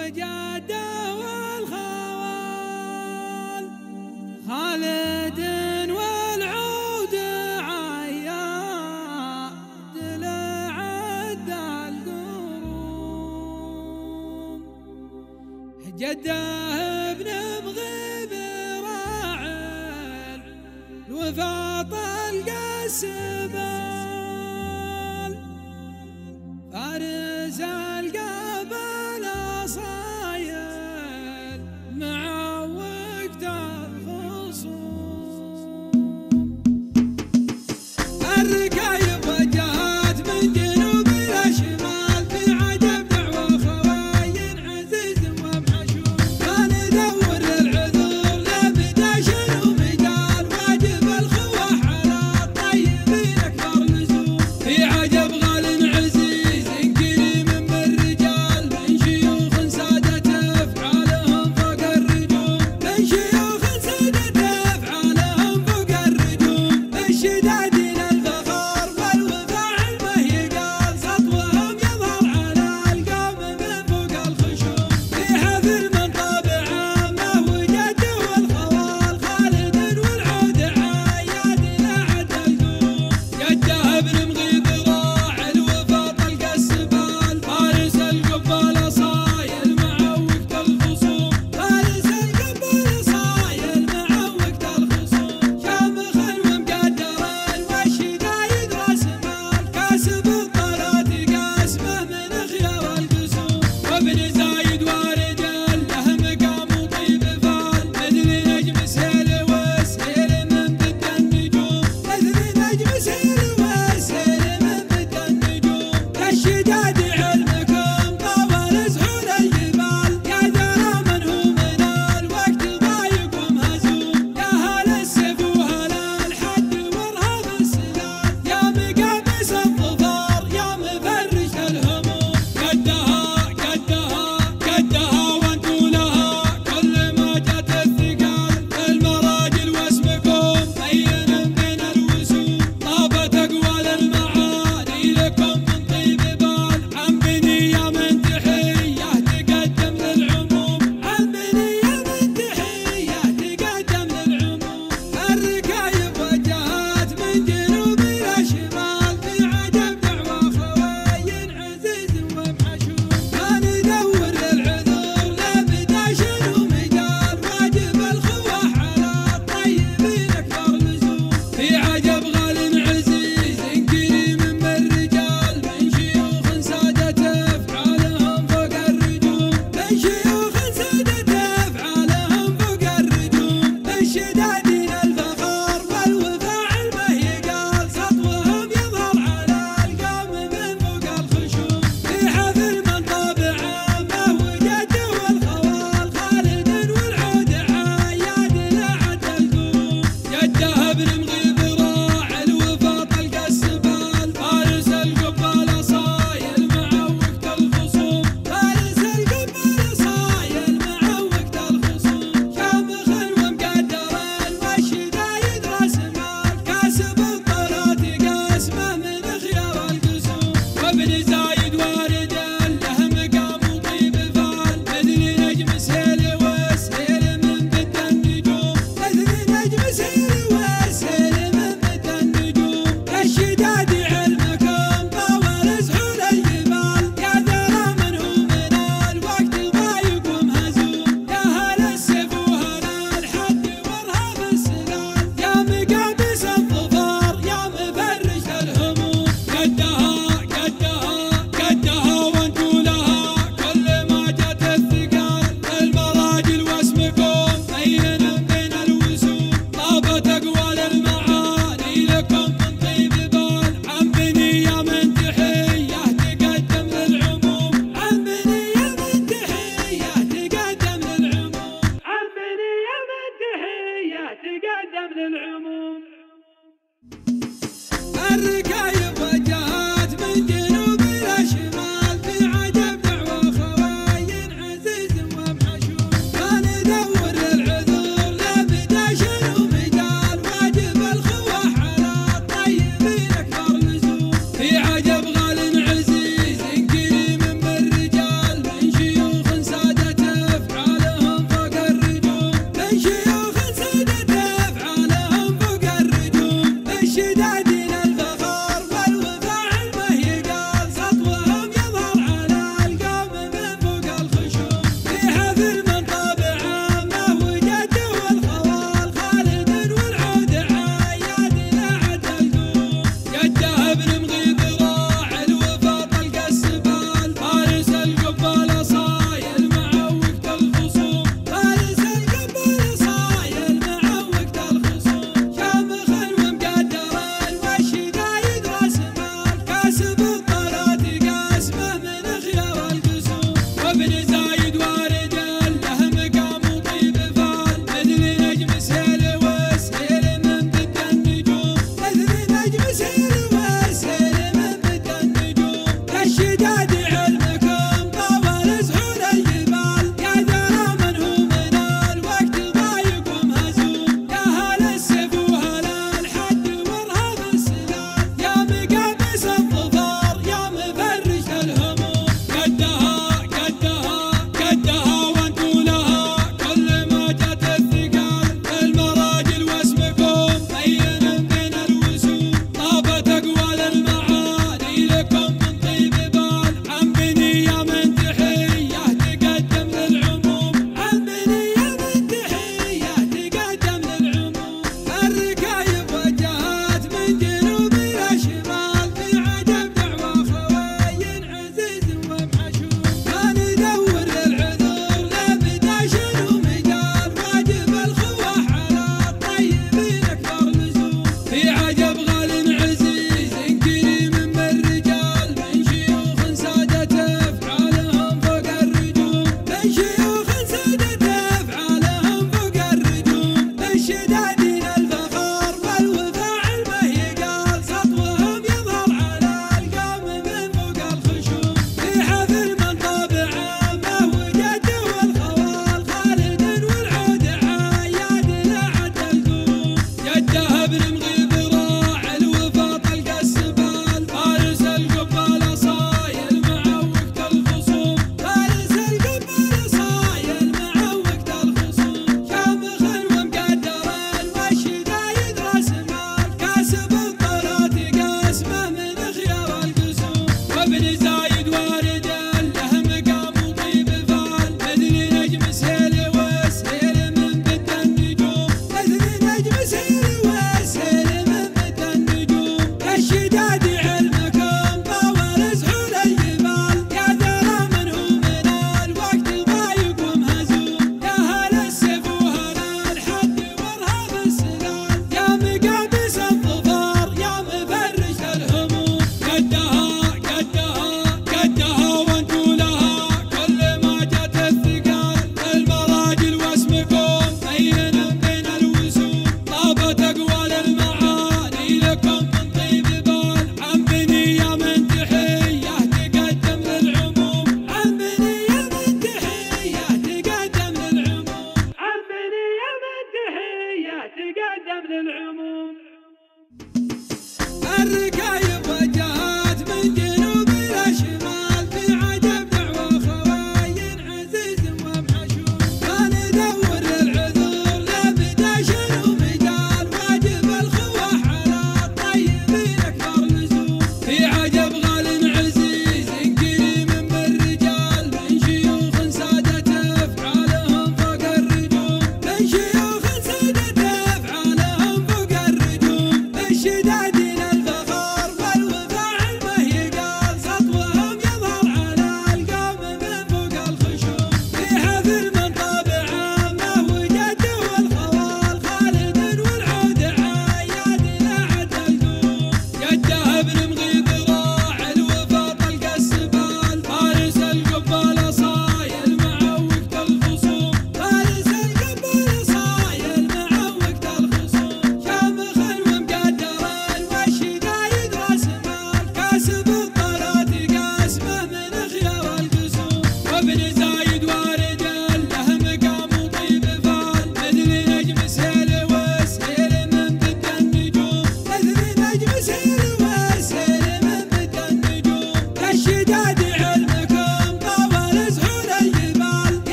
وجاده والخوال، خالد والعود عياد لعد القرون، جده ابن مغيب راعي الوفاط القسبال، فارس القبل صايل مع وقت الخصوم، الركايب وجهات من جنوب الى شمال، في عجب دعوى خواين عزيز ومحشوم، ما ندور للعذور لابدا شنو مجال، واجب الخوة على الطيبين اكبر لزوم، في عجب غال عزيز كريم بالرجال، من شيوخ سادة افعالهم فوق الرجوم، من شيوخ سادة افعالهم فوق الرجوم، الشدادين الفخار والوفاء علمه يقال، سطوهم يظهر على القوم من فوق الخشوم، في حفل من طابع عامه وجده والخوال، خالد والعود عياد لعد القرون، جده ابن مغيب راعي الوفاط القسبال، فارس القبال صايل مع وقت الخصوم، فارس القبال صايل مع وقت الخصوم، شامخ ومقدر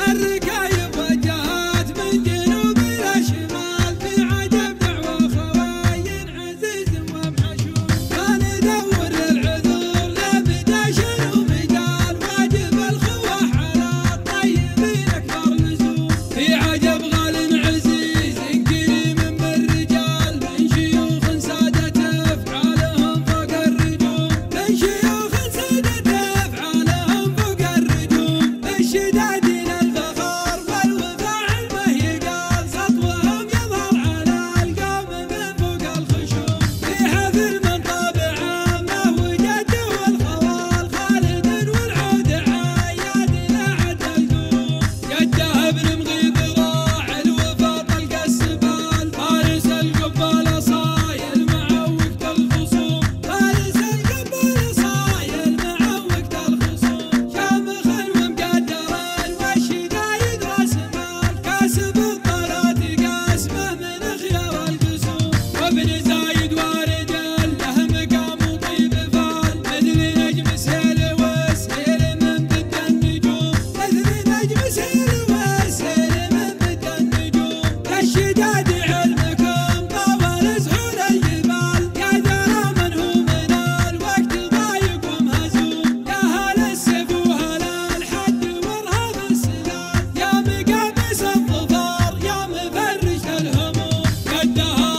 الركايب وجهات من جنوب إلى شمال في عجب دعوة خواين عزيز ومحشوم كان يدور للعذور لا بدا شنو مجال واجب الخوة على الطيبين أكبر لزوم في عجب غال عزيز كريم بالرجال من شيوخ سادة أفعالهم فوق الرجوم من شيوخ سادة أفعالهم فوق الرجوم الشدادين الفخر والوفاء المهي قال سطوهم يظهر على القوم من فوق الخشوم في حفل من طابع عامه وجد والخوال خالد والعود عياد لا عد القوم جده ابن مغيب راعي الوفا طلق السبال فارس القبال صايل مع وقت الخصوم فارس القبال صايل مع وقت الخصوم شامخ ومقدر والشدايد راس مال كاسب الطلات قاسمه من خيار القسوم وابن زايد وارد له مقام وطيب فال مثل نجم سيل وسيل من بد النجوم مثل نجم سيل وسيل من بد النجوم كالشداد علمكم طول سهول الجبال يا درى من هو من الوقت ضايق ومهزوم يا هلا السيف وهلا الحد وارهاب السلال يا مقابس الظفار يا مفرش الهموم قدها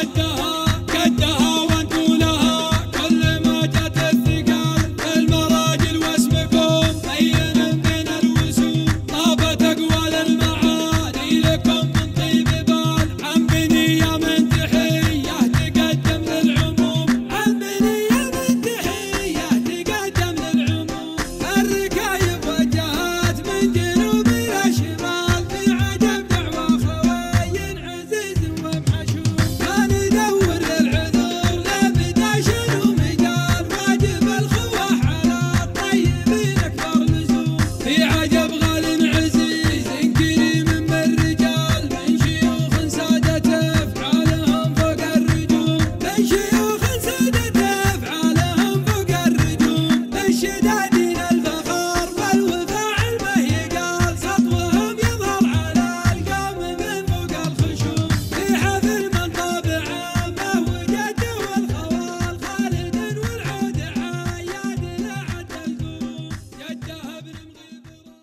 وانتو لها كل ما جت الثقال المراجل واسمكم بين بين الوسوم طابت اقوال المعاني لكم من طيب بال عن بنيه من تحيه تقدم للعموم عن بنيه من تحيه تقدم للعموم الركايب وجهات من جنوب الى شمال في عجب دعوة خواين عزيز ومحشوم كان يدور للعذور لا بدا شنو مجال واجب الخوة على الطيبين اكبر لزوم في عجب غال عزيز كريم بالرجال من شيوخ سادة افعالهم فوق الرجوم من شيوخ سادة افعالهم فوق الرجوم الشدادين الفخر والوفاء المهي قال سطوهم يظهر على القوم من فوق الخشوم في حفل من طابع عامه وجد والخوال خالد والعود عياد لا عد القوم جده ابن مغيب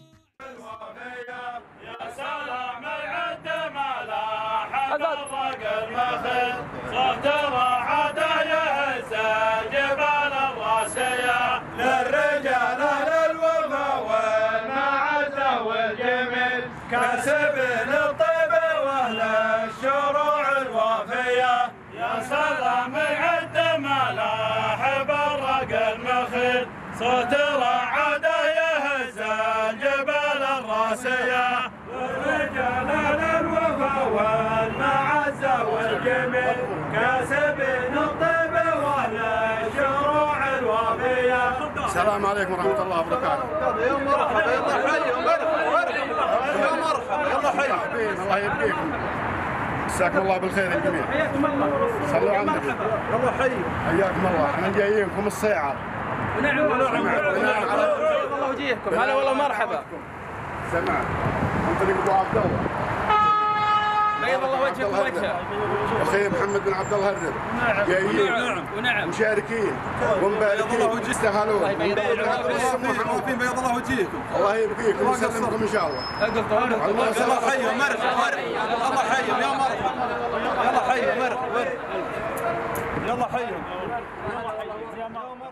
يا سلام العد ملاح الرق المخل صوت راحته يهز جبال الراسية للرجال للوفا والمعزة والجميل كاسبين الطيب واهل الشروع الوافية يا سلام العد ملاح بالرق المخل صوت راحته يهز جبال الراسية والرجال للوفا والمعزة والجميل كاسبين الطيب واهل الشروع الوافية. السلام عليكم ورحمة الله وبركاته. يا مرحبا يلا حي يا مرحبا يلا حي الله يبقيكم. مساكم الله بالخير الجميع. حياكم الله. صلوا على النبي. يلا حي حياكم الله، احنا جايينكم الصيعة. ونعم الله وجيهكم. هلا والله مرحبا. سمعت. عن طريق ابو عبد الله. بيض الله وجهك ووجهه. اخي محمد بن عبد الله الرد. جايين. ونعم. مشاركين ومباركين. تستاهلون. بيض الله وجيهكم. الله يبقيكم ويسلمكم ان شاء الله. يلا حي يا مرحبا يلا حي يا مرحبا يلا حي يا مرحبا يلا حي يا مرحبا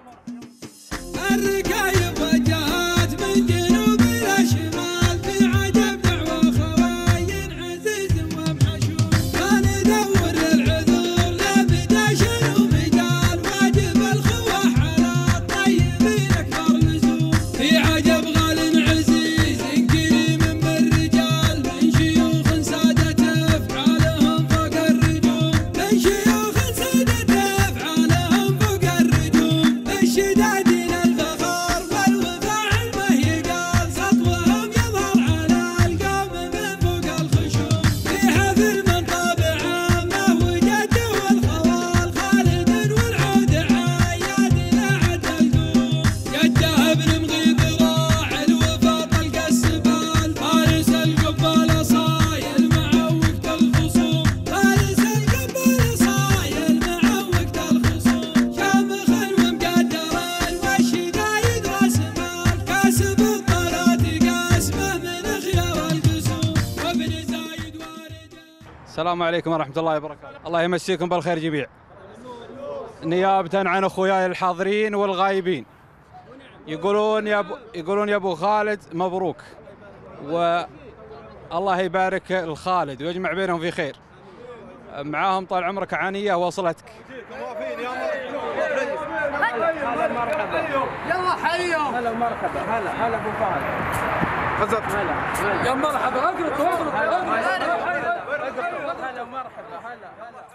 الركايب وجهات من جنوب إلى شمال في عجب دعوة خواين عزيز ومحشوم كان يدور للعذور لا بدا شنو مجال واجب الخوة على الطيبين أكبر لزوم في عجب غال عزيز كريم بالرجال من شيوخ سادة أفعالهم فوق الرجوم من شيوخ سادة أفعالهم السلام عليكم ورحمة الله وبركاته. الله يمسيكم بالخير جميع. نيابة عن اخوياي الحاضرين والغايبين، يقولون يا ابو خالد مبروك، والله يبارك الخالد ويجمع بينهم في خير. معاهم طال عمرك عنية وصلتك. هلا مرحبا. يلا حيهم. هلا ومرحبا. هلا ابو خالد. غزت. هلا يا مرحبا. اقرب هلا ومرحبا. هلا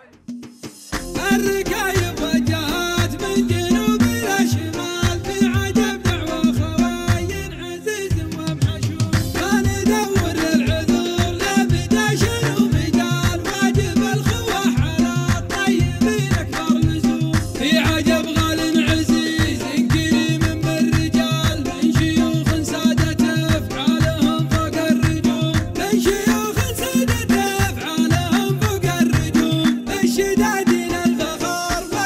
الركايب وجهات من جنوب إلى شمال، في عجب دعوة خواين عزيز ومحشوم، ما ندور العذور لا بداشر ومجال، واجب الخوة على الطيبين أكبر لزوم، في عجب غال عزيز كريم بالرجال، من شيوخ سادت أفعالهم فوق الرجوم، من شيوخ سادت أفعالهم فوق الرجوم، الشدادين الفخار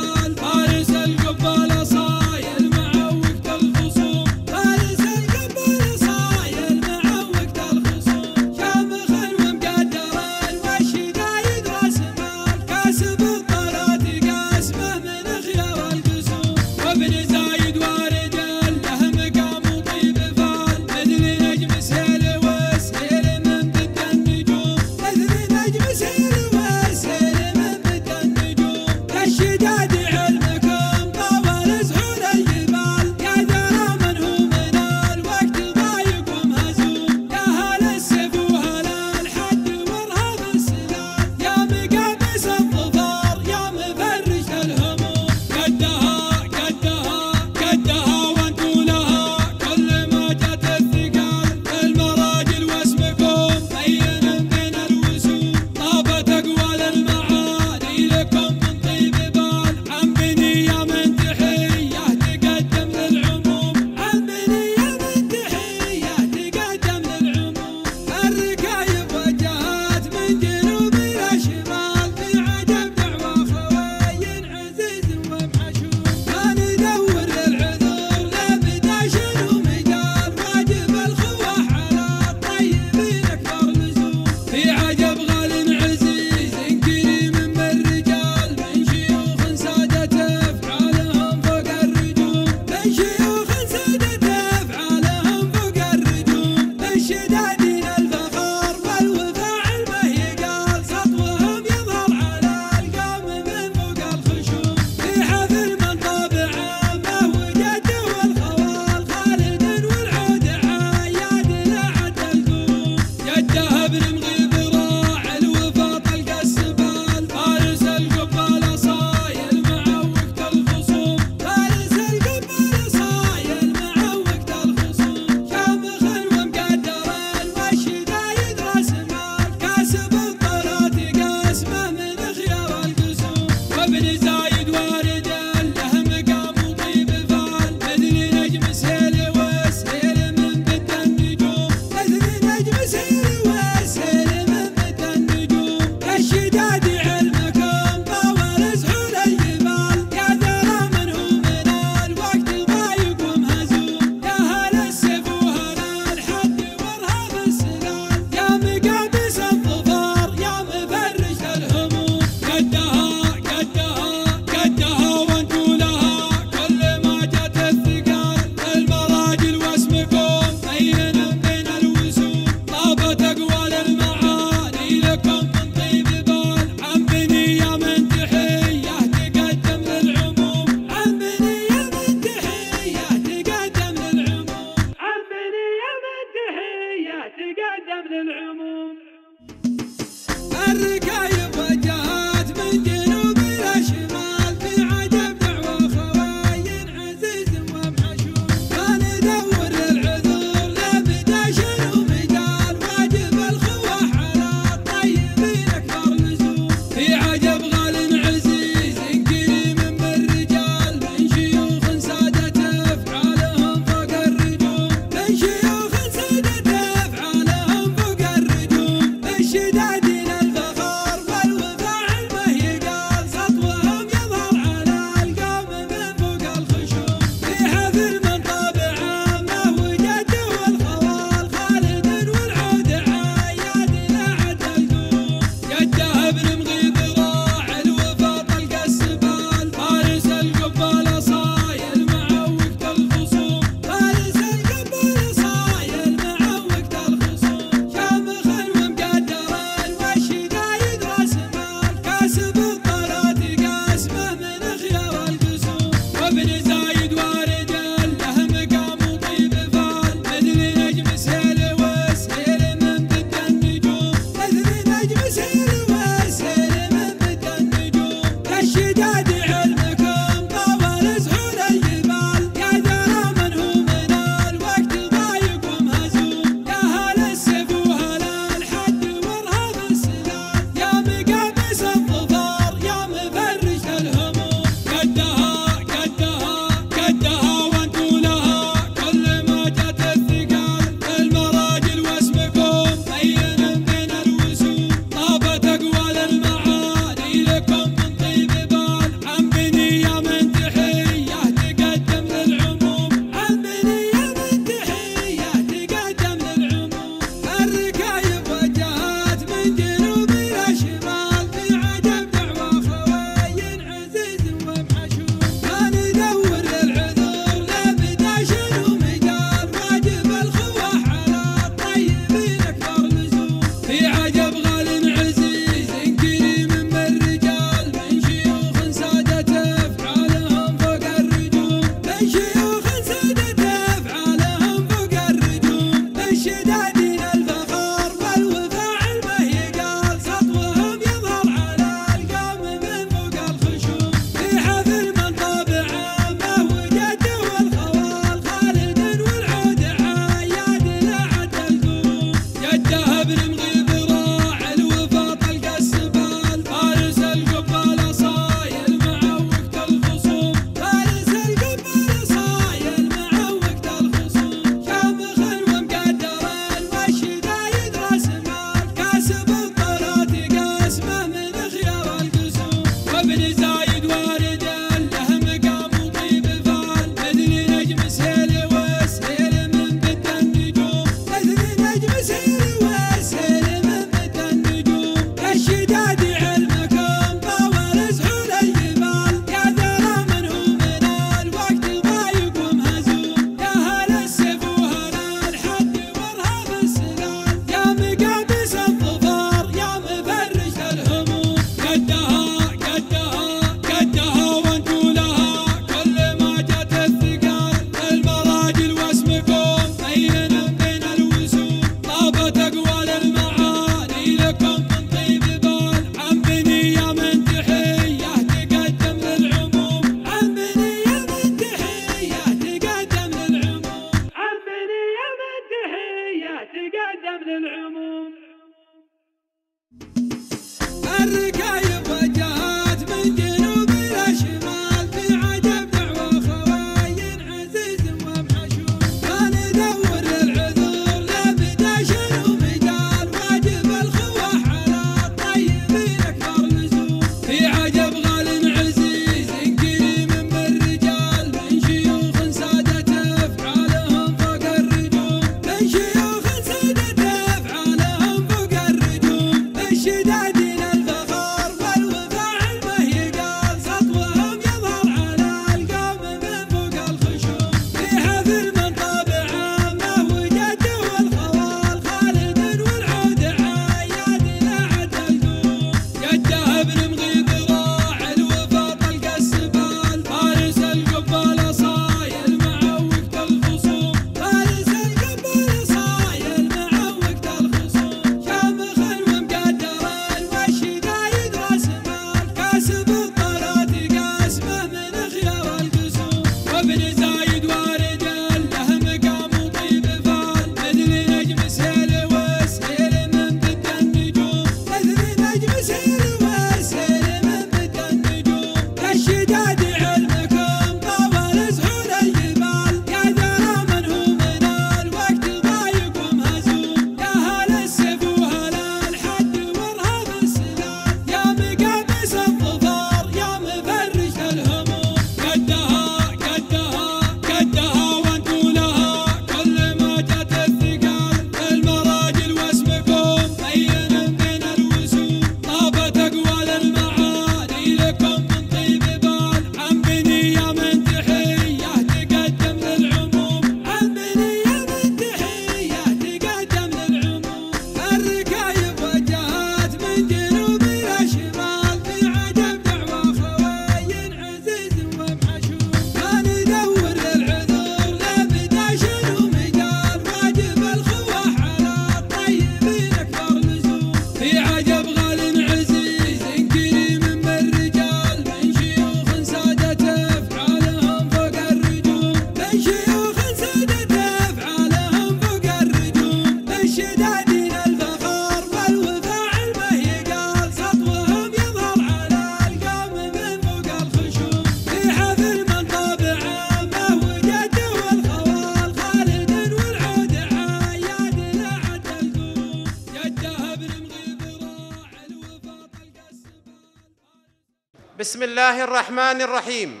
بسم الله الرحمن الرحيم،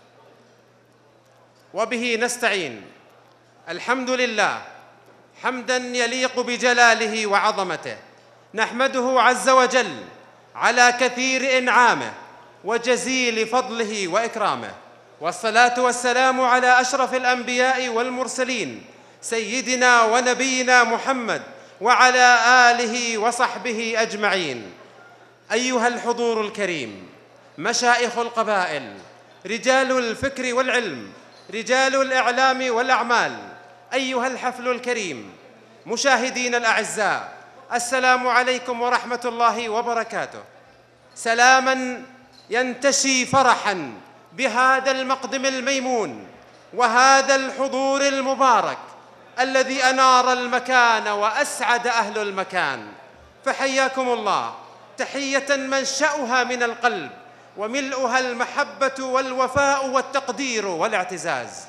وبه نستعين. الحمد لله حمداً يليق بجلاله وعظمته، نحمده عز وجل على كثير إنعامه وجزيل فضله وإكرامه، والصلاة والسلام على أشرف الأنبياء والمرسلين سيدنا ونبينا محمد وعلى آله وصحبه أجمعين. أيها الحضور الكريم، مشايخ القبائل، رجال الفكر والعلم، رجال الإعلام والأعمال، أيها الحفل الكريم، مشاهدين الأعزاء، السلام عليكم ورحمة الله وبركاته. سلاماً ينتشي فرحاً بهذا المقدم الميمون وهذا الحضور المبارك الذي أنار المكان وأسعد أهل المكان، فحياكم الله تحية منشأها من القلب وملؤها المحبة والوفاء والتقدير والاعتزاز.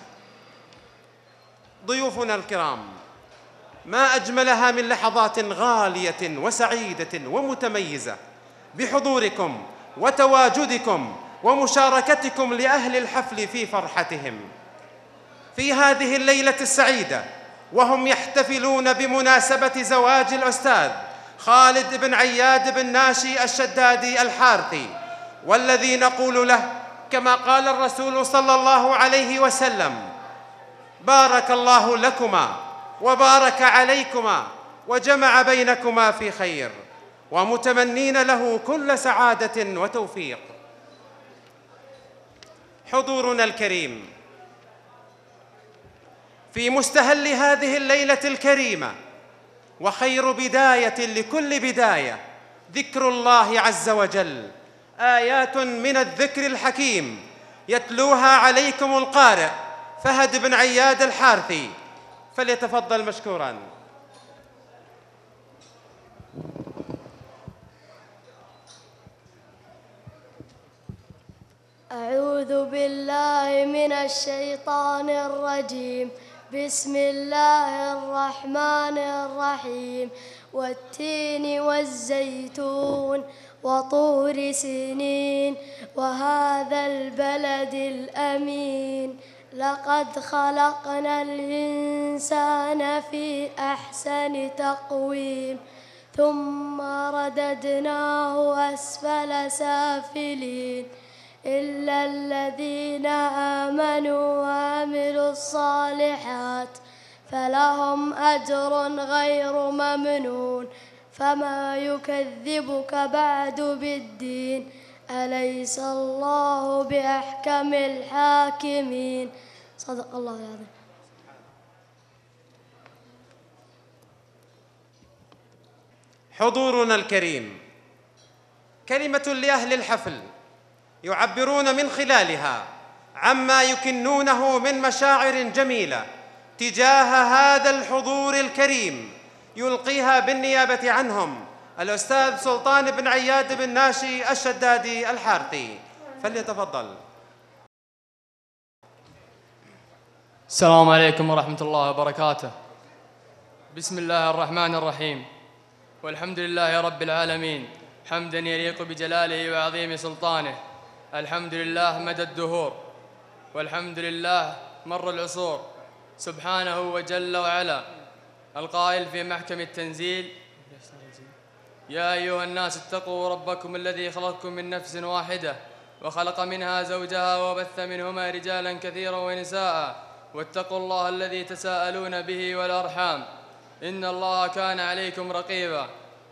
ضيوفنا الكرام، ما أجملها من لحظات غالية وسعيدة ومتميزة بحضوركم وتواجدكم ومشاركتكم لأهل الحفل في فرحتهم في هذه الليلة السعيدة، وهم يحتفلون بمناسبة زواج الأستاذ خالد بن عياد بن ناشي الشدادي الحارثي، والذي نقول له كما قال الرسول صلى الله عليه وسلم: بارك الله لكما وبارك عليكما وجمع بينكما في خير، ومتمنين له كل سعادة وتوفيق. حضورنا الكريم، في مستهل هذه الليلة الكريمة وخير بداية لكل بداية ذكر الله عز وجل، آيات من الذكر الحكيم يتلوها عليكم القارئ فهد بن عياد الحارثي، فليتفضل مشكوراً. أعوذ بالله من الشيطان الرجيم. بسم الله الرحمن الرحيم. والتين والزيتون وطور سينين وهذا البلد الأمين. لقد خلقنا الإنسان في أحسن تقويم ثم رددناه أسفل سافلين إلا الذين آمنوا وعملوا الصالحات فلهم أجر غير ممنون. فما يكذبك بعد بالدين أليس الله بأحكم الحاكمين. صدق الله العظيم. حضورنا الكريم، كلمة لأهل الحفل يعبرون من خلالها عما يكنونه من مشاعر جميلة تجاه هذا الحضور الكريم، يلقيها بالنيابة عنهم الأستاذ سلطان بن عياد بن ناشي الشدادي الحارثي، فليتفضل. السلام عليكم ورحمة الله وبركاته. بسم الله الرحمن الرحيم، والحمد لله رب العالمين حمداً يليق بجلاله وعظيم سلطانه. الحمد لله مدى الدهور، والحمد لله مر العصور، سبحانه وجل وعلا القائل في محكم التنزيل: يا أيها الناس اتقوا ربكم الذي خلقكم من نفس واحدة وخلق منها زوجها وبث منهما رجالا كثيرا ونساء واتقوا الله الذي تساءلون به والأرحام إن الله كان عليكم رقيبا.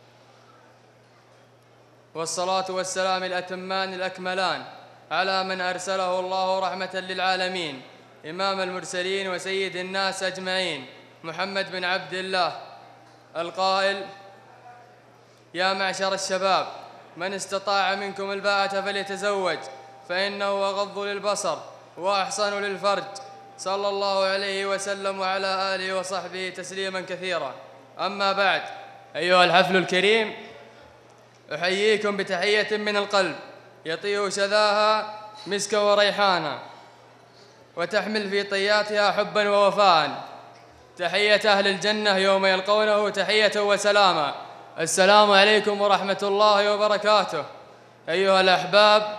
والصلاة والسلام الأتمان الأكملان على من أرسله الله رحمة للعالمين، إمام المرسلين وسيد الناس أجمعين، محمد بن عبد الله، القائل: يا معشر الشباب من استطاع منكم الباءة فليتزوج فإنه أغض للبصر وأحصن للفرج، صلى الله عليه وسلم وعلى آله وصحبه تسليما كثيرا. أما بعد، أيها الحفل الكريم، أحييكم بتحية من القلب يطيب شذاها مسكا وريحانا وتحمل في طياتها حبا ووفاء. تحية أهل الجنة يوم يلقونه تحية وسلاما. السلام عليكم ورحمة الله وبركاته. أيها الأحباب،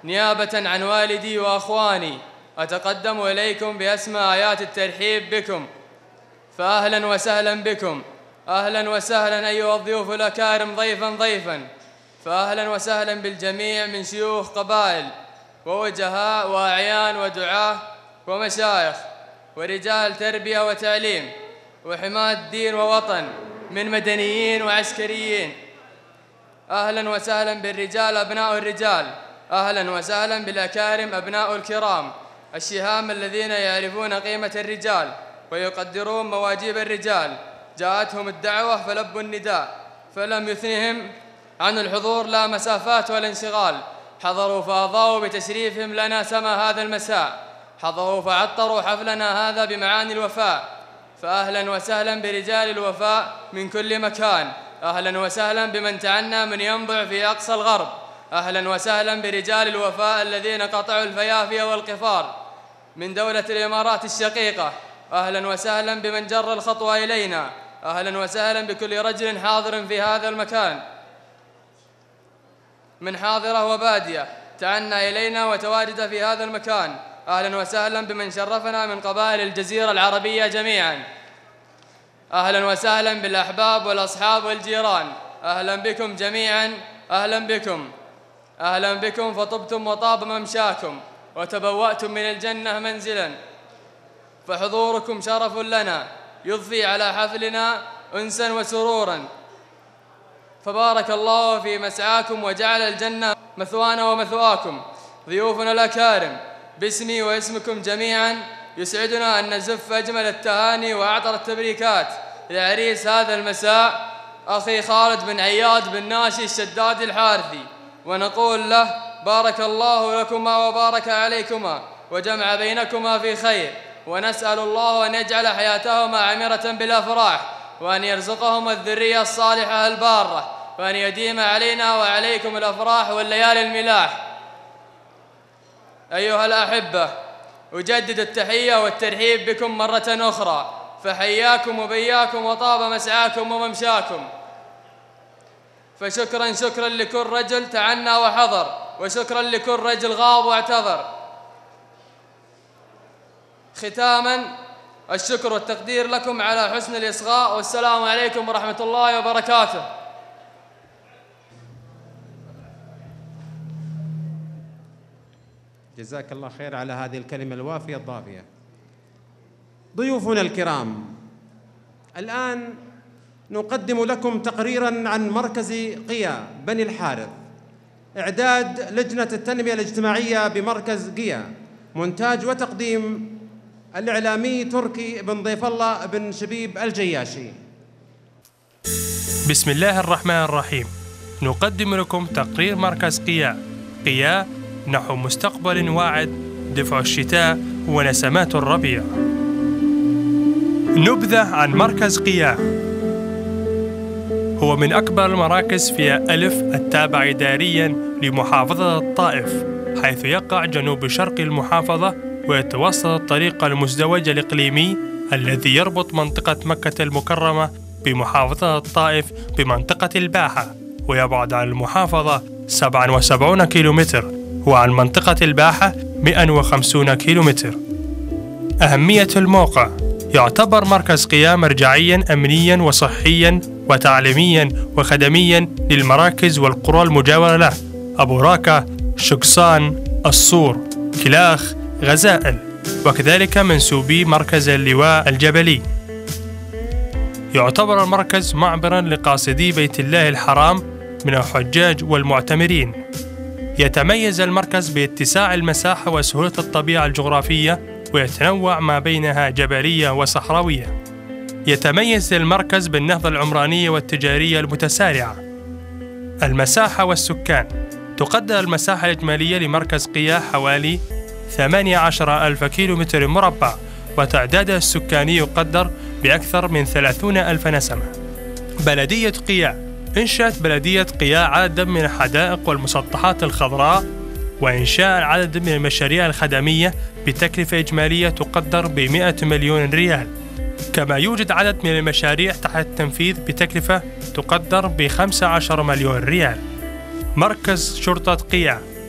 نيابة عن والدي وأخواني أتقدم إليكم بأسمى آيات الترحيب بكم، فأهلا وسهلا بكم، أهلا وسهلا أيها الضيوف الأكارم ضيفا، فأهلا وسهلا بالجميع من شيوخ قبائل ووجهاء وأعيان ودعاة ومشايخ ورجال تربية وتعليم وحماة دين ووطن، من مدنيين وعسكريين. أهلا وسهلا بالرجال أبناء الرجال، أهلا وسهلا بالأكارم أبناء الكرام الشهام الذين يعرفون قيمة الرجال ويقدرون مواجيب الرجال. جاءتهم الدعوة فلبوا النداء، فلم يثنهم عن الحضور لا مسافات ولا انشغال. حضروا فأضاءوا بتشريفهم لنا سما هذا المساء، حضروا فعطروا حفلنا هذا بمعاني الوفاء. فأهلا وسهلا برجال الوفاء من كل مكان، أهلا وسهلا بمن تعنى من ينبع في أقصى الغرب، أهلا وسهلا برجال الوفاء الذين قطعوا الفيافي والقفار من دولة الإمارات الشقيقة، أهلا وسهلا بمن جر الخطوة إلينا، أهلا وسهلا بكل رجل حاضر في هذا المكان من حاضرة وبادية تعنى إلينا وتواجد في هذا المكان، أهلا وسهلا بمن شرفنا من قبائل الجزيرة العربية جميعا، أهلا وسهلا بالأحباب والأصحاب والجيران، أهلا بكم جميعا، أهلا بكم، أهلا بكم، فطبتم وطاب ممشاكم وتبوأتم من الجنة منزلا، فحضوركم شرف لنا يضفي على حفلنا أنسا وسرورا. فبارك الله في مسعاكم وجعل الجنة مثوانا ومثواكم. ضيوفنا الأكارم، باسمي واسمكم جميعا يسعدنا أن نزف أجمل التهاني وأعطر التبريكات لعريس هذا المساء أخي خالد بن عياد بن ناشي الشداد الحارثي، ونقول له بارك الله لكما وبارك عليكما وجمع بينكما في خير، ونسأل الله أن يجعل حياتهما عامرة بالأفراح، وأن يرزقهم الذرية الصالحة البارة، وأن يديم علينا وعليكم الأفراح والليالي الملاح. أيها الأحبة، أجدد التحية والترحيب بكم مرة أخرى، فحياكم وبياكم وطاب مسعاكم وممشاكم. فشكرا شكرا لكل رجل تعنى وحضر، وشكرا لكل رجل غاب واعتذر. ختاما الشكر والتقدير لكم على حسن الإصغاء، والسلام عليكم ورحمة الله وبركاته. جزاك الله خير على هذه الكلمة الوافية الضافية. ضيوفنا الكرام، الآن نقدم لكم تقريراً عن مركز قيا بني الحارث، إعداد لجنة التنمية الاجتماعية بمركز قيا، مونتاج وتقديم الإعلامي تركي بن ضيف الله بن شبيب الجياشي. بسم الله الرحمن الرحيم. نقدم لكم تقرير مركز قيا. قيا نحو مستقبل واعد، دفع الشتاء ونسمات الربيع. نبذة عن مركز قيا. هو من أكبر المراكز في ألف التابع إدارياً لمحافظة الطائف، حيث يقع جنوب شرق المحافظة ويتوسط الطريق المزدوج الإقليمي الذي يربط منطقة مكة المكرمة بمحافظة الطائف بمنطقة الباحة، ويبعد عن المحافظة 77 كيلومتر، وعن منطقة الباحة 150 كيلومتر. أهمية الموقع: يعتبر مركز قيا مرجعياً أمنياً وصحياً وتعليمياً وخدمياً للمراكز والقرى المجاورة له: أبو راكة، شقصان، الصور، كلاخ، غزائل، وكذلك منسوبي مركز اللواء الجبلي. يعتبر المركز معبراً لقاصدي بيت الله الحرام من الحجاج والمعتمرين. يتميز المركز باتساع المساحة وسهولة الطبيعة الجغرافية، ويتنوع ما بينها جبلية وصحراوية. يتميز المركز بالنهضة العمرانية والتجارية المتسارعة. المساحة والسكان: تقدر المساحة الإجمالية لمركز قيا حوالي 18,000 كيلومتر مربع، وتعداده السكاني يقدر بأكثر من 30,000 نسمة. بلدية قيا: انشأت بلدية قيا عددا من الحدائق والمسطحات الخضراء، وإنشاء عدد من المشاريع الخدمية بتكلفة إجمالية تقدر ب100 مليون ريال. كما يوجد عدد من المشاريع تحت التنفيذ بتكلفة تقدر ب15 مليون ريال. مركز شرطة قيا: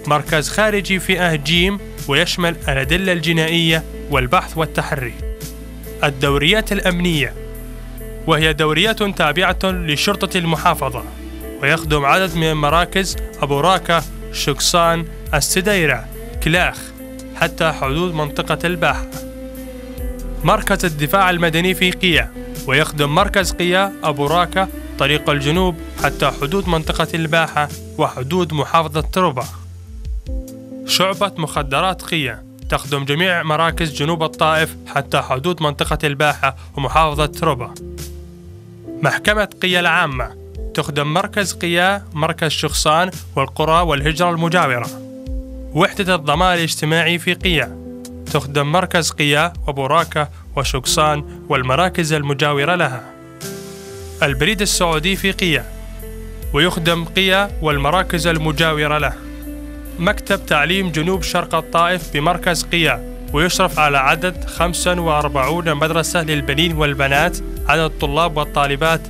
مركز خارجي فئة جيم ويشمل الأدلة الجنائية والبحث والتحري. الدوريات الأمنية، وهي دوريات تابعة لشرطة المحافظة، ويخدم عدد من المراكز أبو راكة، شقصان، السديرة، كلاخ، حتى حدود منطقة الباحة. مركز الدفاع المدني في قيا، ويخدم مركز قيا، أبو راكة، طريق الجنوب حتى حدود منطقة الباحة وحدود محافظة تربة. شعبة مخدرات قيا تخدم جميع مراكز جنوب الطائف حتى حدود منطقة الباحة ومحافظة تربة. محكمة قيا العامة تخدم مركز قيا، مركز شقصان والقرى والهجرة المجاورة. وحدة الضمان الاجتماعي في قيا تخدم مركز قيا وأبو راكة وشقصان والمراكز المجاورة لها. البريد السعودي في قيا ويخدم قيا والمراكز المجاورة له. مكتب تعليم جنوب شرق الطائف بمركز قيا ويشرف على عدد 45 مدرسة للبنين والبنات، عدد الطلاب والطالبات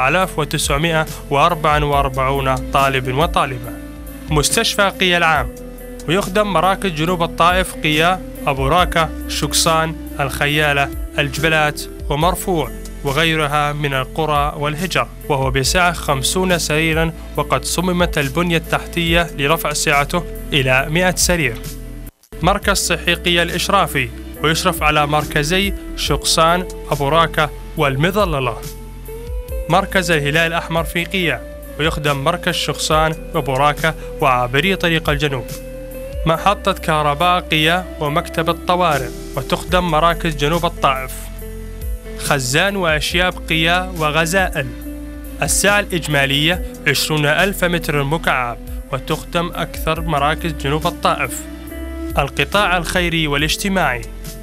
4944 طالب وطالبة. مستشفى قيا العام ويخدم مراكز جنوب الطائف قيا، أبو راكة، شقصان، الخيالة، الجبلات ومرفوع وغيرها من القرى والهجر، وهو بسعة 50 سريرا، وقد صممت البنية التحتية لرفع سعته إلى 100 سرير. مركز صحي قيا الإشرافي ويشرف على مركزي شقصان، أبو راكة والمظللة. مركز الهلال الأحمر في قيا ويخدم مركز شقصان وأبو راكة وعابري طريق الجنوب. محطة كهرباء قيا ومكتب الطوارئ وتخدم مراكز جنوب الطائف. خزان وأشياب قيا وغزائل. السعة الإجمالية 20,000 متر مكعب وتخدم أكثر مراكز جنوب الطائف. القطاع الخيري والاجتماعي.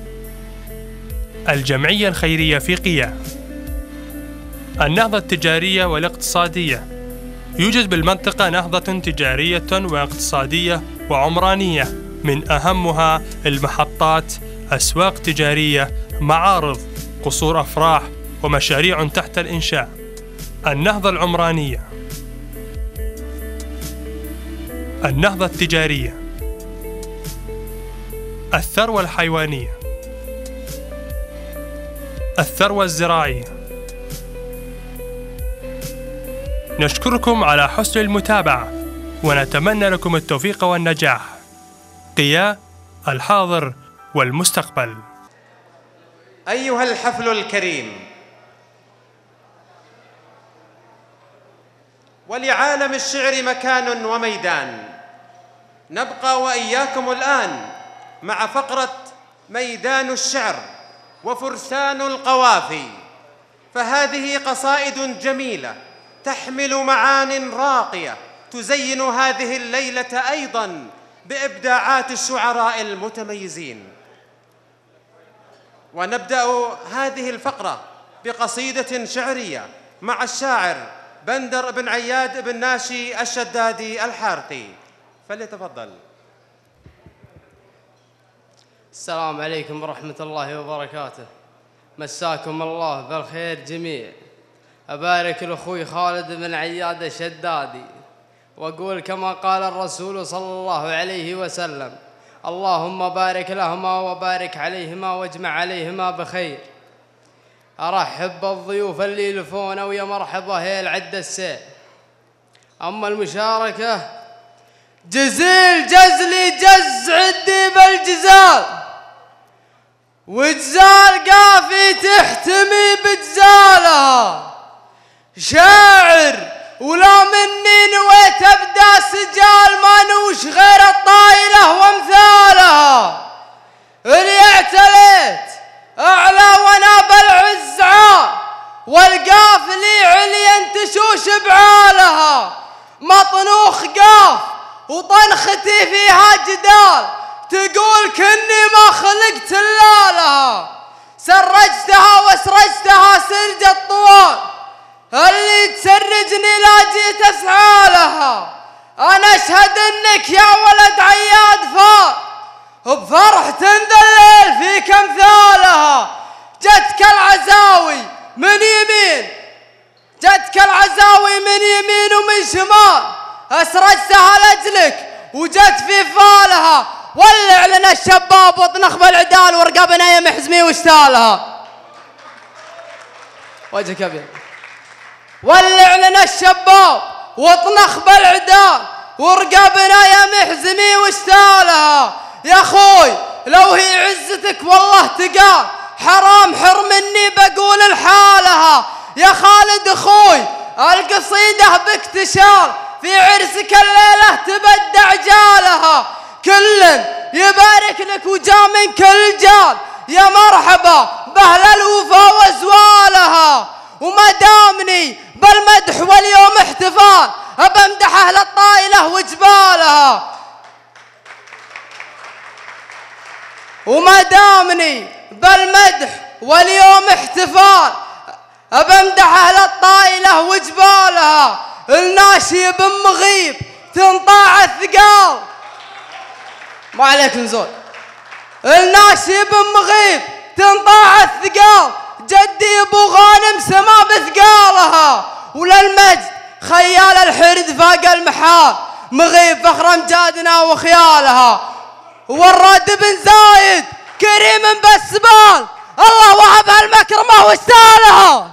الجمعية الخيرية في قيا. النهضة التجارية والاقتصادية. يوجد بالمنطقة نهضة تجارية واقتصادية وعمرانية، من أهمها المحطات، أسواق تجارية، معارض، قصور أفراح ومشاريع تحت الإنشاء. النهضة العمرانية. النهضة التجارية. الثروة الحيوانية. الثروة الزراعية. نشكركم على حسن المتابعة ونتمنى لكم التوفيق والنجاح. قيا، الحاضر والمستقبل. أيها الحفل الكريم، ولعالم الشعر مكان وميدان. نبقى وإياكم الآن مع فقرة ميدان الشعر وفرسان القوافي، فهذه قصائد جميلة تحمل معان راقية تزين هذه الليلة أيضاً بإبداعات الشعراء المتميزين. ونبدأ هذه الفقرة بقصيدة شعرية مع الشاعر بندر بن عياد بن ناشي الشدادي الحارثي، فليتفضل. السلام عليكم ورحمة الله وبركاته، مساكم الله بالخير جميع. أبارك لأخوي خالد بن عياد الشدادي وأقول كما قال الرسول صلى الله عليه وسلم: اللهم بارك لهما وبارك عليهما واجمع عليهما بخير. أرحب بالضيوف اللي يلفون ويا مرحبا هي العد السيل. أما المشاركة: جزيل جزلي جز عدي بالجزال، وجزال قافي تحتمي بجزالها. شاعر ولا مني نويت ابدا سجال، ما نوش غير الطايله وامثالها. اللي اعتليت اعلى وانا بالعزعال، والقافلي عليا تشوش بعالها. مطنوخ قاف وطنختي فيها جدال، تقول كني ما خلقت الا لها. سرجتها وسرجتها سرج الطوال، اللي تسرجني لا جيت اسعى لها. انا اشهد انك يا ولد عياد فار، بفرح تندلل فيك امثالها. جتك العزاوي من يمين، جتك العزاوي من يمين ومن شمال، اسرجتها لاجلك وجت في فالها، ولع لنا الشباب وطنخ بالعدال ورقبنا يا محزمي واشتالها. وجهك ابيض. ولع لنا الشباب واطنخ بالعدال ورقبنا يا محزمي واشتالها. يا اخوي لو هي عزتك والله تقال، حرام مني بقول لحالها. يا خالد اخوي القصيدة بك تشال، في عرسك الليلة تبدع جالها. كل يبارك لك وجا من كل جال، يا مرحبا بأهل الوفا وزوالها. وما دامني بالمدح واليوم احتفال، أبمدح أهل الطائلة وجبالها. وما دامني بالمدح واليوم احتفال، أبمدح أهل الطائلة وجبالها. الناشي بن مغيب تنطاع الثقال، ما عليك نزول. الناشي بن مغيب تنطاع الثقال، جدي ابو غانم سما بثقالها. وللمجد خيال الحرد فاق المحال، مغيب فخر امجادنا وخيالها. وراد بن زايد كريم بالسبال، الله وهبها المكرمه واستالها.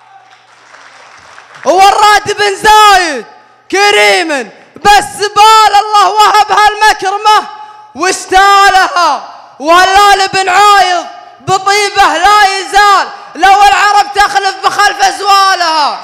وراد بن زايد كريم بالسبال، الله وهبها المكرمه واشتالها. وهلال بن عايض بطيبه لا يزال، لو العرب تخلف بخلف ازوالها.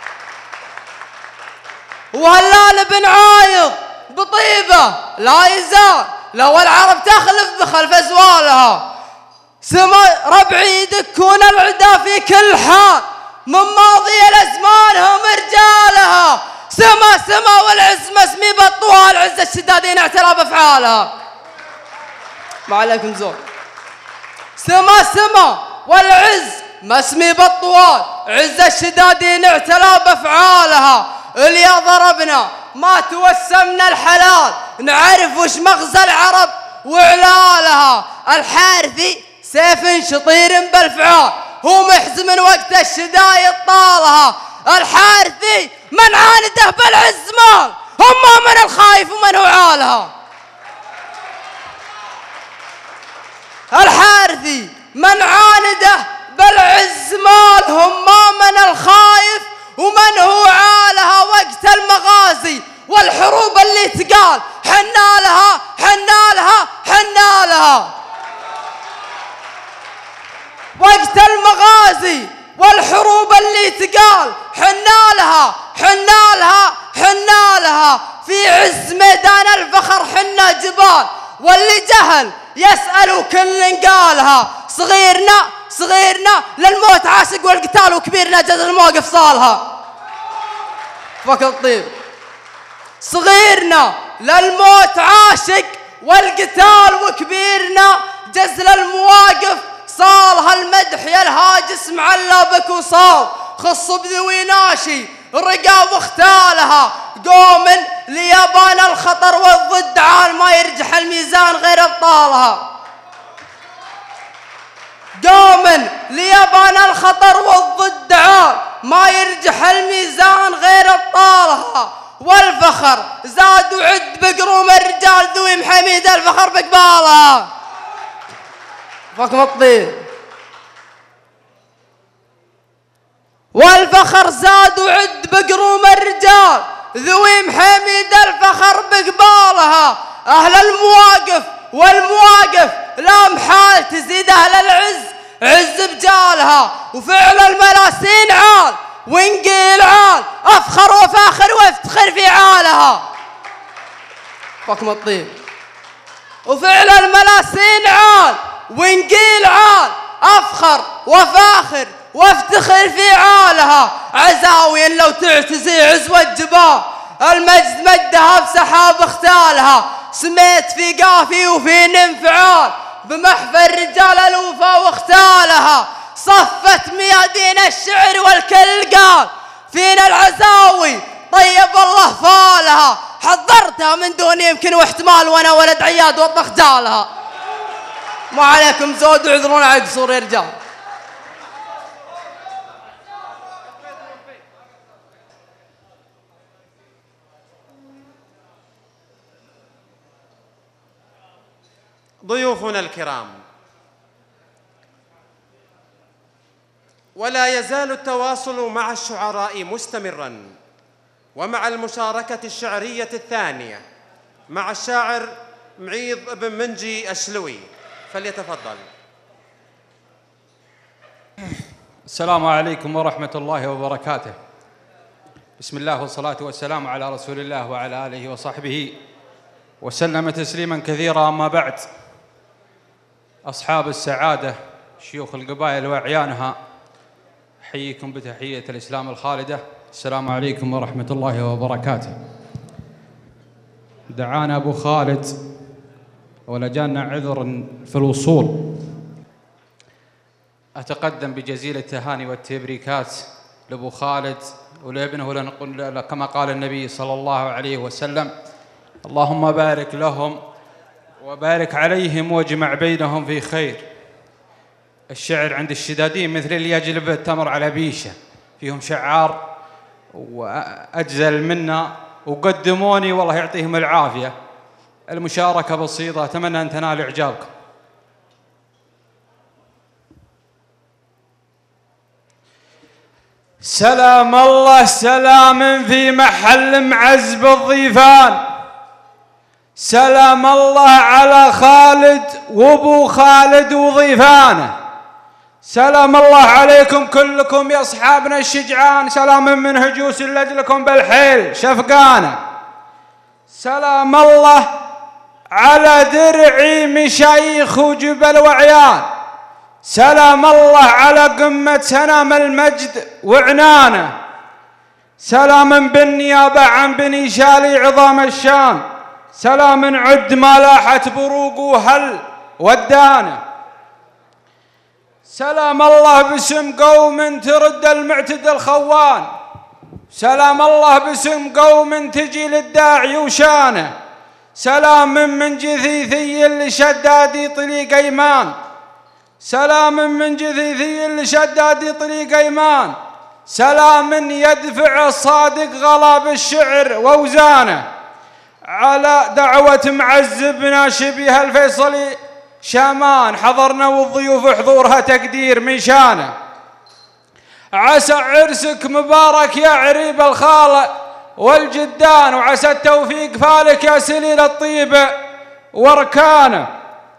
وهلال بن عايض بطيبه لا يزال، لو العرب تخلف بخلف ازوالها. سما ربعي يدكون العدا في كل حال، من ماضي الازمان هم رجالها. سما والعز مسمي بالطوال، عز الشدادين اعترى بافعالها. ما عليكم زول. سما والعز مسمي بالطوال، عز الشدادين اعتلى بافعالها. اليا ضربنا ما توسمنا الحلال، نعرف وش مغزى العرب وعلالها. الحارثي سيف شطير بالفعال، هو محزم وقت الشدايد طالها. الحارثي من عانده بالعز مال، هم من الخايف ومن هو عالها. الحارثي من عانده بالعز مال، هم من الخايف ومن هو عالها. وقت المغازي والحروب اللي تقال، حنا لها حنا لها حنا لها. وقت المغازي والحروب اللي تقال، حنا لها حنا لها حنا لها. في عز ميدان الفخر حنا جبال، واللي جهل يسأل كل قالها. صغيرنا للموت عاشق والقتال، وكبيرنا جز الموقف صالها. فك الطيب. صغيرنا للموت عاشق والقتال، وكبيرنا جز المواقف صالها. المدح يا الهاجس معلى بك وصال، خص بذوي ناشي رقا واختالها. قوم ليابان الخطر والضد عال، ما يرجح الميزان غير ابطالها. قوم ليابان الخطر والضد عال، ما يرجح الميزان غير ابطالها. والفخر زاد وعد بقروم الرجال، ذوي محميد الفخر بقبالها. فكم الطيب. والفخر زاد وعد بقروم الرجال، ذوي محميد الفخر بقبالها. أهل المواقف والمواقف لا محال، تزيد أهل العز عز بجالها. وفعل الملاسين عال ونقيل عال، أفخر وفاخر وافتخر في عالها. فكم الطيب. وفعل الملاسين عال ونقيل عال، أفخر وفاخر وافتخر في عالها. عزاوي لو تعتزي عزوة الجبال، المجد مدها بسحاب اختالها. سميت في قافي وفي انفعال، بمحفل رجال الوفا واختالها. صفت ميادين الشعر والكل قال، فينا العزاوي طيب الله فالها. حضرتها من دون يمكن واحتمال، وانا ولد عياد واطبخ جالها. ما عليكم زود وعذرون على قصور يا رجال. ضيوفنا الكرام، ولا يزال التواصل مع الشعراء مستمراً، ومع المشاركة الشعرية الثانية مع الشاعر معيض بن منجي الشلوي، فليتفضل. السلام عليكم ورحمة الله وبركاته. بسم الله والصلاة والسلام على رسول الله وعلى آله وصحبه وسلم تسليما كثيرا. أما بعد، أصحاب السعادة، شيوخ القبائل وأعيانها، أحييكم بتحية الإسلام الخالدة. السلام عليكم ورحمة الله وبركاته. دعانا أبو خالد ولجانا عذر في الوصول. أتقدم بجزيل التهاني والتبريكات لأبو خالد ولابنه، لنقول كما قال النبي صلى الله عليه وسلم: اللهم بارك لهم وبارك عليهم واجمع بينهم في خير. الشعر عند الشدادين مثل اللي يجلب التمر على بيشه، فيهم شعار وأجزل منا وقدموني، والله يعطيهم العافية. المشاركة بسيطة، أتمنى أن تنال إعجابكم. سلام الله سلام في محل معز بالضيفان، سلام الله على خالد وابو خالد وضيفانه، سلام الله عليكم كلكم يا اصحابنا الشجعان، سلام من هجوس لجلكم بالحيل شفقانه، سلام الله على درعي مشايخ وجبل وعيان، سلام الله على قمة سنام المجد وعنانه، سلام بالنيابة عن بني شالي عظام الشان، سلام عد ما لاحت بروق وهل ودانه، سلام الله باسم قوم ترد المعتد الخوان، سلام الله باسم قوم تجي للداعي وشانه، سلام من جثيثي لشدادي طريق ايمان، سلام من جثيثي لشدادي طريق ايمان، سلام يدفع الصادق غلا بالشعر واوزانه، على دعوة معزبنا شبيه الفيصلي شامان، حضرنا والضيوف حضورها تقدير من شانه، عسى عرسك مبارك يا عريب الخالة والجدان، وعسى التوفيق فالك يا سليل الطيب واركانه،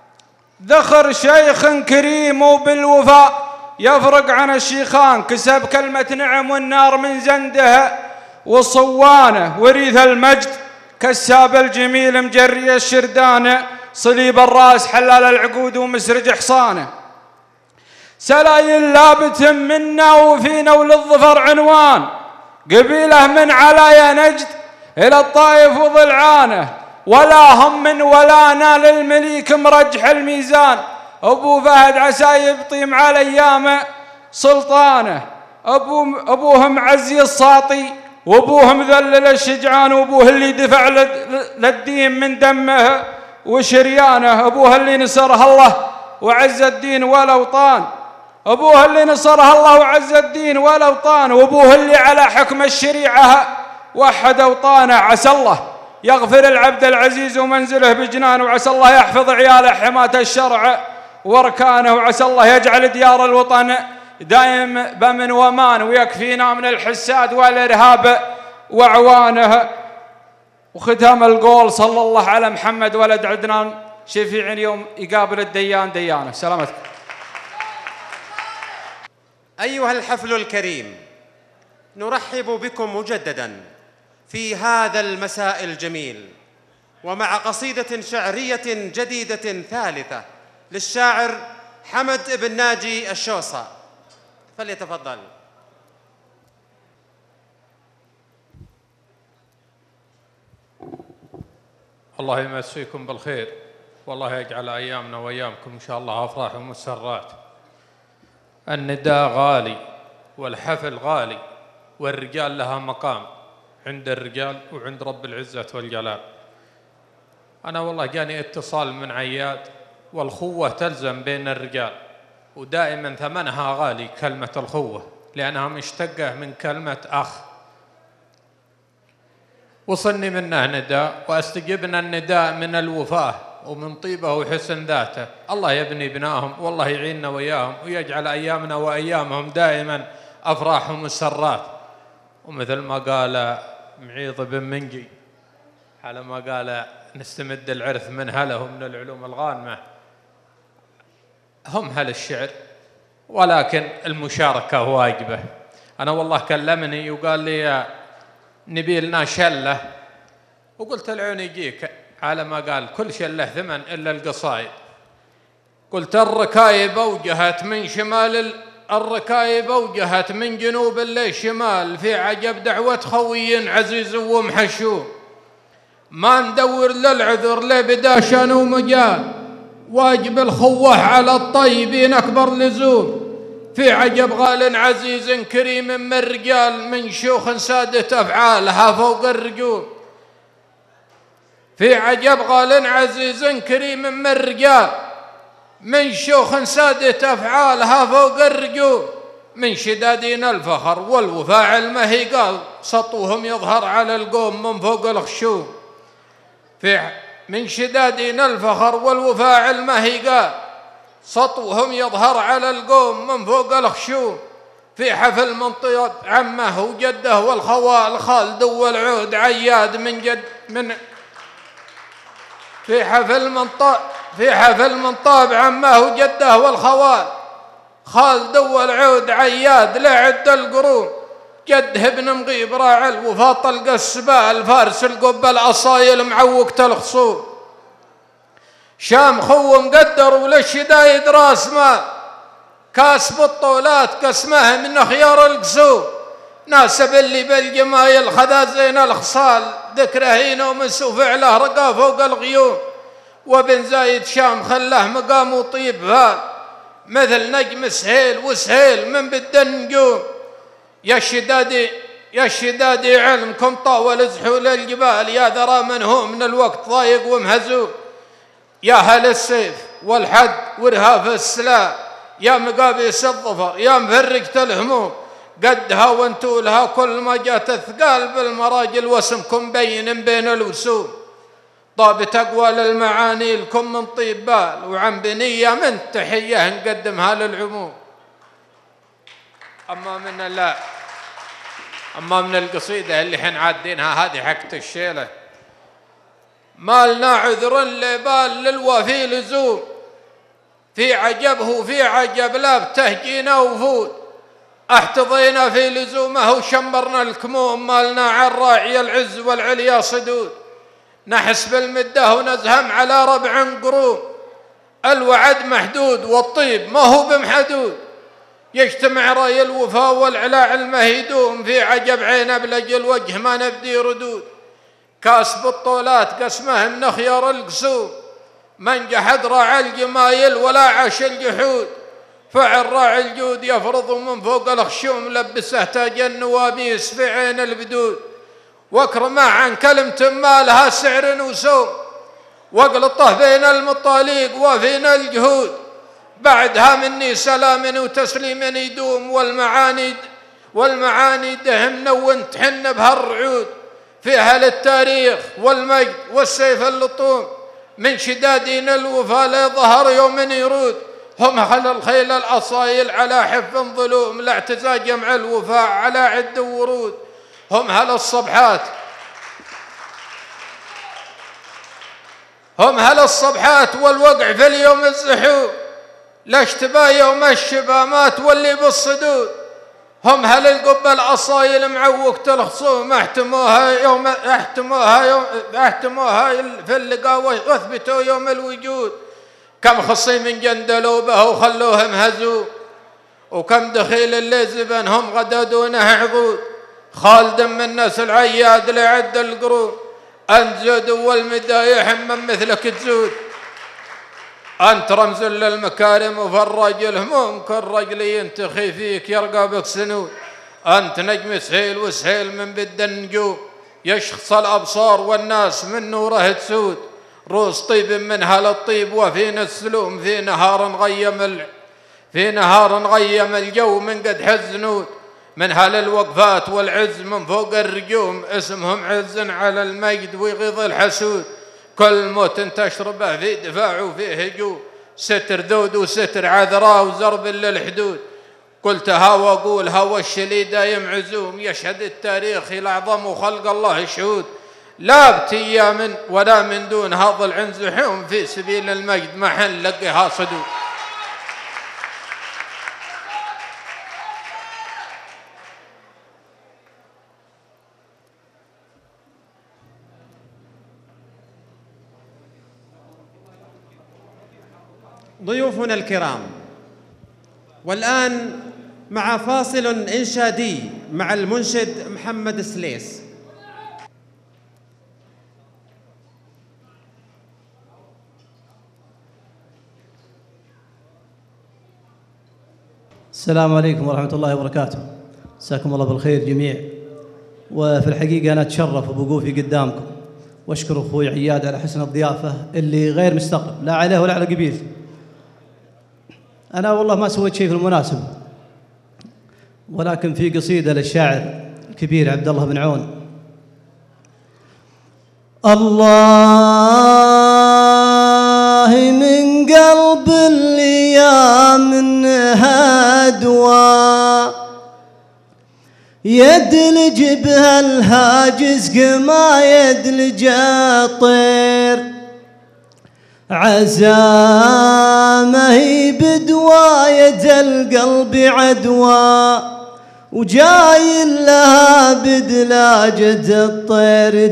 ذخر شيخ كريم وبالوفاء يفرق عن الشيخان، كسب كلمة نعم والنار من زنده وصوانه، وريث المجد كساب الجميل مجري الشردانه، صليب الراس حلال العقود ومسرج حصانه، سلايل لابت منا وفينا وللظفر عنوان، قبيله من علايا نجد إلى الطائف وضلعانه، ولا هم ولا نال المليك مرجح الميزان، أبو فهد عسى يبطي مع الأيام سلطانه، أبوهم عزي الساطي وأبوه مذلل الشجعان، وأبوه اللي دفع للدين من دمه وشريانه، أبوه اللي نصرها الله وعز الدين والأوطان، أبوه اللي نصرها الله وعز الدين والأوطان، وأبوه اللي على حكم الشريعة وحد أوطانه، عسى الله يغفر العبد العزيز ومنزله بجنانه، وعسى الله يحفظ عياله حماة الشرع واركانه، وعسى الله يجعل ديار الوطن دائم بأمن وأمان، ويكفينا من الحساد والإرهاب وعوانه. وختام القول صلى الله على محمد ولد عدنان شفيع يوم يقابل الديان ديانه. سلامتكم. أيها الحفل الكريم، نرحب بكم مجدداً في هذا المساء الجميل، ومع قصيدة شعرية جديدة ثالثة للشاعر حمد بن ناجي الشوصة، فليتفضل. الله يمسيكم بالخير، والله يجعل أيامنا وأيامكم إن شاء الله أفراح ومسرات. النداء غالي والحفل غالي، والرجال لها مقام عند الرجال وعند رب العزة والجلال. أنا والله جاني اتصال من عياد، والخوة تلزم بين الرجال، ودائما ثمنها غالي كلمة الخوة، لأنها مشتقة من كلمة أخ. وصلني منه نداء، واستجبنا النداء من الوفاة، ومن طيبه وحسن ذاته. الله يبني بناهم والله يعيننا وياهم ويجعل أيامنا وأيامهم دائما أفراح ومسرات. ومثل ما قال معيض بن منجي على ما قال نستمد العرث من هله من العلوم الغانمة، هم هل الشعر ولكن المشاركة واجبة. أنا والله كلمني وقال لي نبي لنا شلة، وقلت العون يجيك على ما قال كل شلة ثمن إلا القصايد. قلت الركايب أوجهت من شمال الركايب أوجهت من جنوب للشمال، في عجب دعوة خوي عزيز ومحشوم، ما ندور للعذر لبداشان ومجال، واجب الخوه على الطيبين أكبر لزوم، في عجب غال عزيز كريم من رجال، من شيوخ سادت أفعالها فوق الرجوم، في عجب غال عزيز كريم من رجال، من شيوخ سادت أفعالها فوق الرجوم، من شدادين الفخر والوفاء المهي قال سطوهم يظهر على القوم من فوق الخشوم، من شدادين الفخر والوفاء المهي قال سطوهم يظهر على القوم من فوق الخشوم، في حفل منطقة عمه وجده والخوال خالد والعود عياد من جد من في حفل من طاب عمه وجده والخوال خالد والعود عياد لعد القرون، جده ابن مغيب راعي الوفا طلق السبال فارس القبة الأصايل معوقة الخصوم، شام خو مقدر وللشدايد راس مال، كاسب الطولات كاسمه من خيار القسوم، ناسب اللي بالجمايل خذازين الخصال، ذكره هينه ومسو فعله رقا فوق الغيوم، وبن زايد شام خلاه مقام وطيب فال، مثل نجم سهيل وسهيل من بدن نجوم، يا الشدادي علمكم طاول زحول الجبال، يا ذرى من هو من الوقت ضايق ومهزوم، يا هل السيف والحد ورهاف السلاح، يا مقابيس الظفر يا مفرقة الهموم، قدها وانتولها كل ما جات الثقال بالمراجل، واسمكم بين الوسوم، طابت أقوال المعاني لكم من طيب بال، وعن بنية من تحية نقدمها للعموم. أما من القصيدة اللي حين عادينها هذه حقت الشيلة، مالنا عذر لبال للوفي لزوم، في عجبه في عجب لا بتهجينا وفود، احتضينا في لزومه وشمرنا الكموم، مالنا عن راعي العز والعليا صدود، نحس بالمده ونزهم على ربع قروم، الوعد محدود والطيب ما هو بمحدود، يجتمع راي الوفا والعلاع المهيدوم، في عجب عين ابلج الوجه ما نبدي ردود، كاسب الطولات قسمه من خيار القسوم، من جحد راعي الجمايل ولا عاش الجحود، فعل راعي الجود يفرض من فوق الخشوم، لبسه تاج النواميس في عين البدود، واكرمه عن كلمة ما لها سعر وسوم، واقلطه بين المطاليق وفينا الجهود، بعدها مني سلام وتسليم يدوم، والمعاني دهم وانت حن بهالرعود، فيها للتاريخ والمجد والسيف اللطوم، من شدادين الوفا لظهر يوم يرود، هم أهل الخيل الأصايل على حف ظلوم، لا اعتزاج جمع الوفاء على عد ورود، هم أهل الصبحات والوقع في اليوم الزحوم، لا اشتباه يوم الشبامات واللي بالصدود، هم هل القبة الأصايل معوقة الخصوم، احتموها في اللقاء واثبتوا يوم الوجود، كم خصيم جندلوا به وخلوهم هزوم، وكم دخيل اللي زبنهم غدا دونه عضود، خالد من نسل عياد لعد القرون، أنت زود والمدايح من مثلك تزود، أنت رمز للمكارم وفرج الهموم، كل رجل ينتخي فيك يرقى بك سنود، أنت نجم سهيل وسهيل من بد النجوم، يشخص الأبصار والناس من نوره تسود، روس طيب من هل الطيب وفينا السلوم، في نهار غيم الجو من قد حزنود، من هل الوقفات والعز من فوق الرجوم، اسمهم عز على المجد ويغيظ الحسود، كل موت تشربه في دفاع وفيه هجوم، ستر ذود وستر عذراء وزرب للحدود. قلتها واقول هوى الشليدة يمعزوم، يشهد التاريخ الأعظم وخلق الله شهود. لا بتيام ولا من دون هذا العنز حوم، في سبيل المجد محل لقيها صدود. ضيوفنا الكرام، والآن مع فاصل إنشادي مع المنشد محمد سليس. السلام عليكم ورحمة الله وبركاته. مساكم الله بالخير جميع. وفي الحقيقة أنا أتشرف بوقوفي قدامكم، وأشكر أخوي عياد على حسن الضيافة اللي غير مستقل لا عليه ولا على قبيل. أنا والله ما سويت شيء في المناسبة، ولكن في قصيدة للشاعر الكبير عبد الله بن عون. الله من قلب الأيام منها دواء، يدلج بها الهاجس كما يدلج الطير، عزامه هي بدواية القلب عدوى، وجاي لها بدلاجة الطير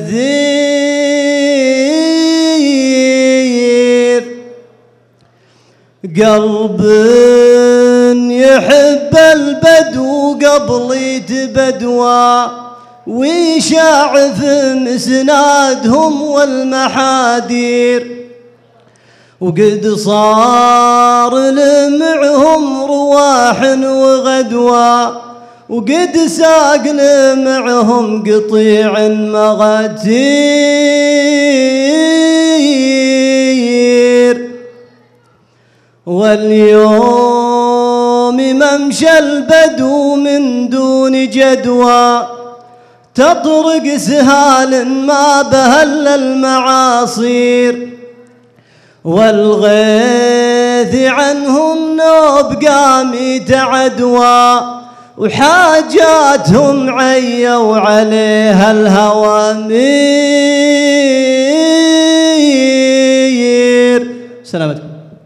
تثير. قلب يحب البدو قبل يتبدوى، ويشاع في مسنادهم والمحادير، وقد صار لمعهم رواح وغدوى، وقد ساق لمعهم قطيع مغاتير. واليوم ممشى البدو من دون جدوى، تطرق سهال ما بهل المعاصير، والغيث عنهم نوب قامت عدوى، وحاجاتهم عيوا عليها الهوامير. سلامتكم.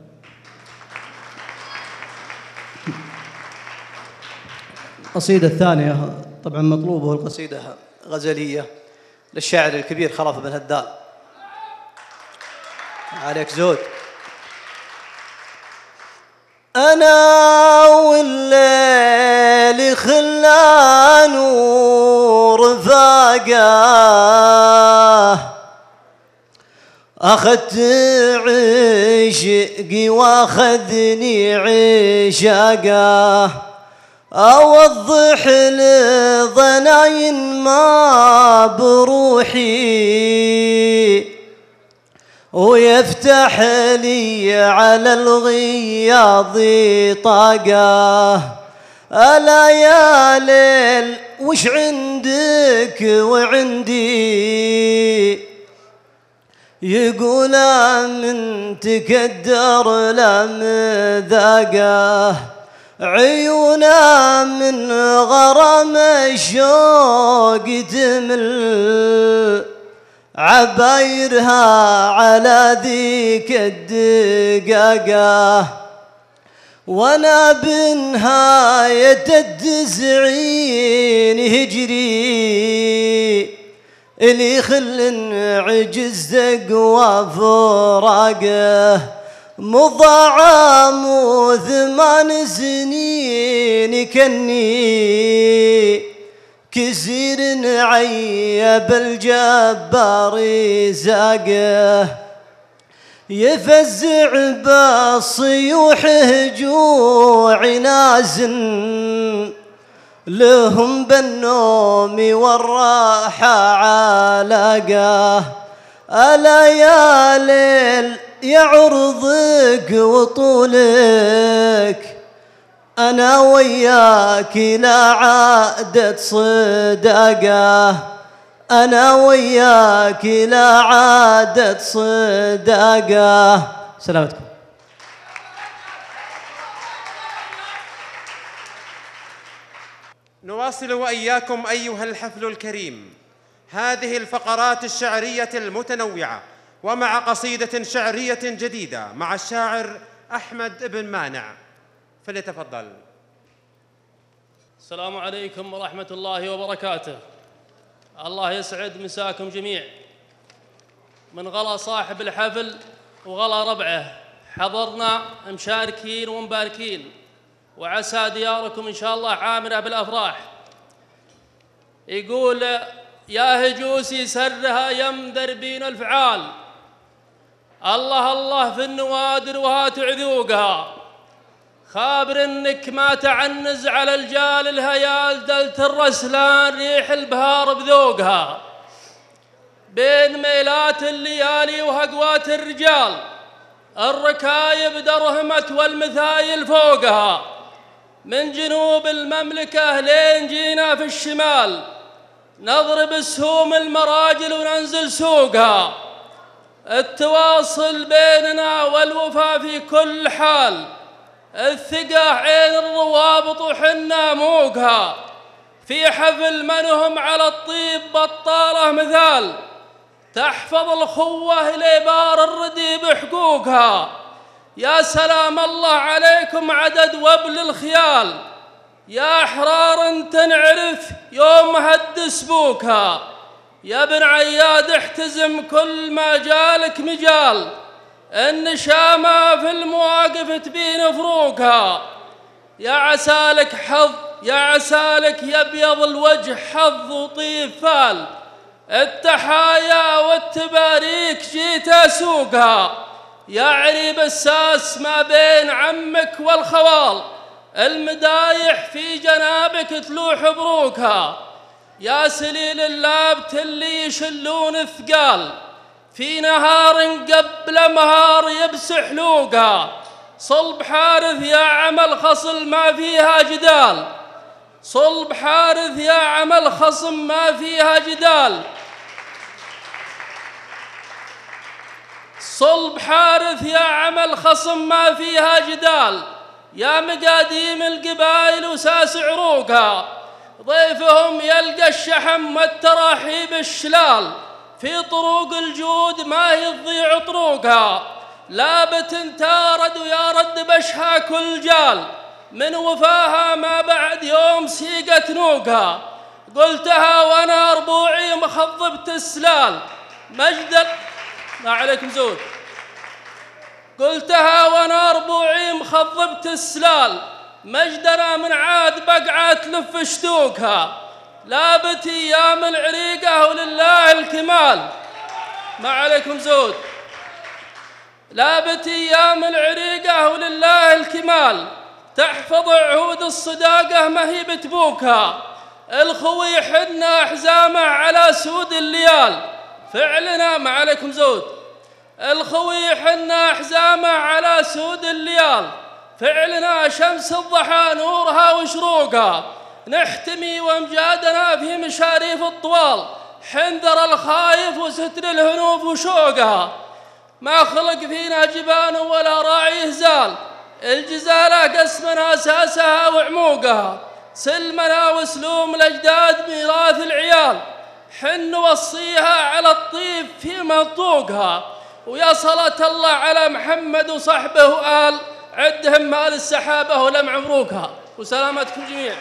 القصيدة الثانية طبعا مطلوبه القصيدة غزلية للشاعر الكبير خلف بن هدال. عليك زود. أنا والليل خلان ورفاقه، أخذت عشقي واخذني عشاقه، أوضح لظناين ما بروحي، ويفتح لي على الغياض طاقه. ألا يا ليل وش عندك وعندي، يقول من تكدر لمذاقه، عيونا من غرام الشوق تمل، عبايرها على ذيك الدقاقه، وانا بنهاية التسعين هجري، اللي خل عجز تقوى فراقه، مضاعم وثمان سنين كني، كسير عيب الجبار ساقه، يفزع بالصيوح جوع ناس، لهم بالنوم والراحة علاقه. ألا يا ليل يا عرضك وطولك، أنا وياك لا عادت صداقه، أنا وياك لا عادت صداقة. سلامتكم. نواصل وإياكم أيها الحفل الكريم هذه الفقرات الشعرية المتنوعة ومع قصيدة شعرية جديدة مع الشاعر أحمد بن مانع، فليتفضل. السلام عليكم ورحمة الله وبركاته. الله يسعد مساكم جميع. من غلا صاحب الحفل وغلا ربعه حضرنا مشاركين ومباركين، وعسى دياركم إن شاء الله عامرة بالأفراح. يقول يا هجوسي سرها يم دربين الفعال، الله الله في النوادر وهات عذوقها، خابر انك ما تعنز على الجال الهيال، دلت الرسلان ريح البهار بذوقها، بين ميلات الليالي وهقوات الرجال الركايب درهمت والمثايل فوقها، من جنوب المملكة لين جينا في الشمال نضرب سهوم المراجل وننزل سوقها، التواصل بيننا والوفا في كل حال، الثقة عين الروابط وحنا موقها، في حفل منهم على الطيب بطالة مثال، تحفظ الخوة لبار الردي بحقوقها، يا سلام الله عليكم عدد وبل الخيال، يا أحرار تنعرف يوم هد سبوكها، يا ابن عياد احتزم كل ما جالك مجال، النشامة في المواقف تبين فروقها، يا عسالك حظ يا عسالك يا ابيض الوجه حظ وطيب فال، التحايا والتباريك جيت اسوقها، يا عريب الساس ما بين عمك والخوال، المدايح في جنابك تلوح بروكها، يا سليل اللابت اللي يشلون الثقال، في نهار قبل مهار يبس حلوقها، صلب حارث يا عمل خصل ما فيها جدال، صلب حارث يا عمل خصم ما فيها جدال، صلب حارث يا عمل خصم ما فيها جدال، يا مقاديم القبائل وساس عروقها، ضيفهم يلقى الشحم والتراحيب الشلال، في طروق الجود ما هي تضيع طروقها، لابت تارد ويا رد بشها كل جال، من وفاها ما بعد يوم سيقت نوقها، قلتها وانا ربوعي مخضبت السلال، مجد ما عليكم زود، قلتها وانا ربوعي مخضبت السلال، مجدنا من عاد بقعة تلف شتوكها، لابت ايام العريقة ولله الكمال، ما عليكم زود، لابت ايام العريقة ولله الكمال، تحفظ عهود الصداقة ما هي بتبوكها، الخوي حنا حزامه على سود الليال، فعلنا ما عليكم زود، الخوي حنا حزامه على سود الليال، فعلنا شمس الضحى نورها وشروقها، نحتمي وامجادنا في مشاريف الطوال، حنذر الخايف وستر الهنوف وشوقها، ما خلق فينا جبان ولا راعي هزال، الجزالة قسمنا أساسها وعموقها، سلمنا وسلوم الأجداد ميراث العيال، حن وصيها على الطيب في منطوقها، ويا صلاة الله على محمد وصحبه وآل عدهم مال السحابة ولم عمروكها، وسلامتكم جميعا.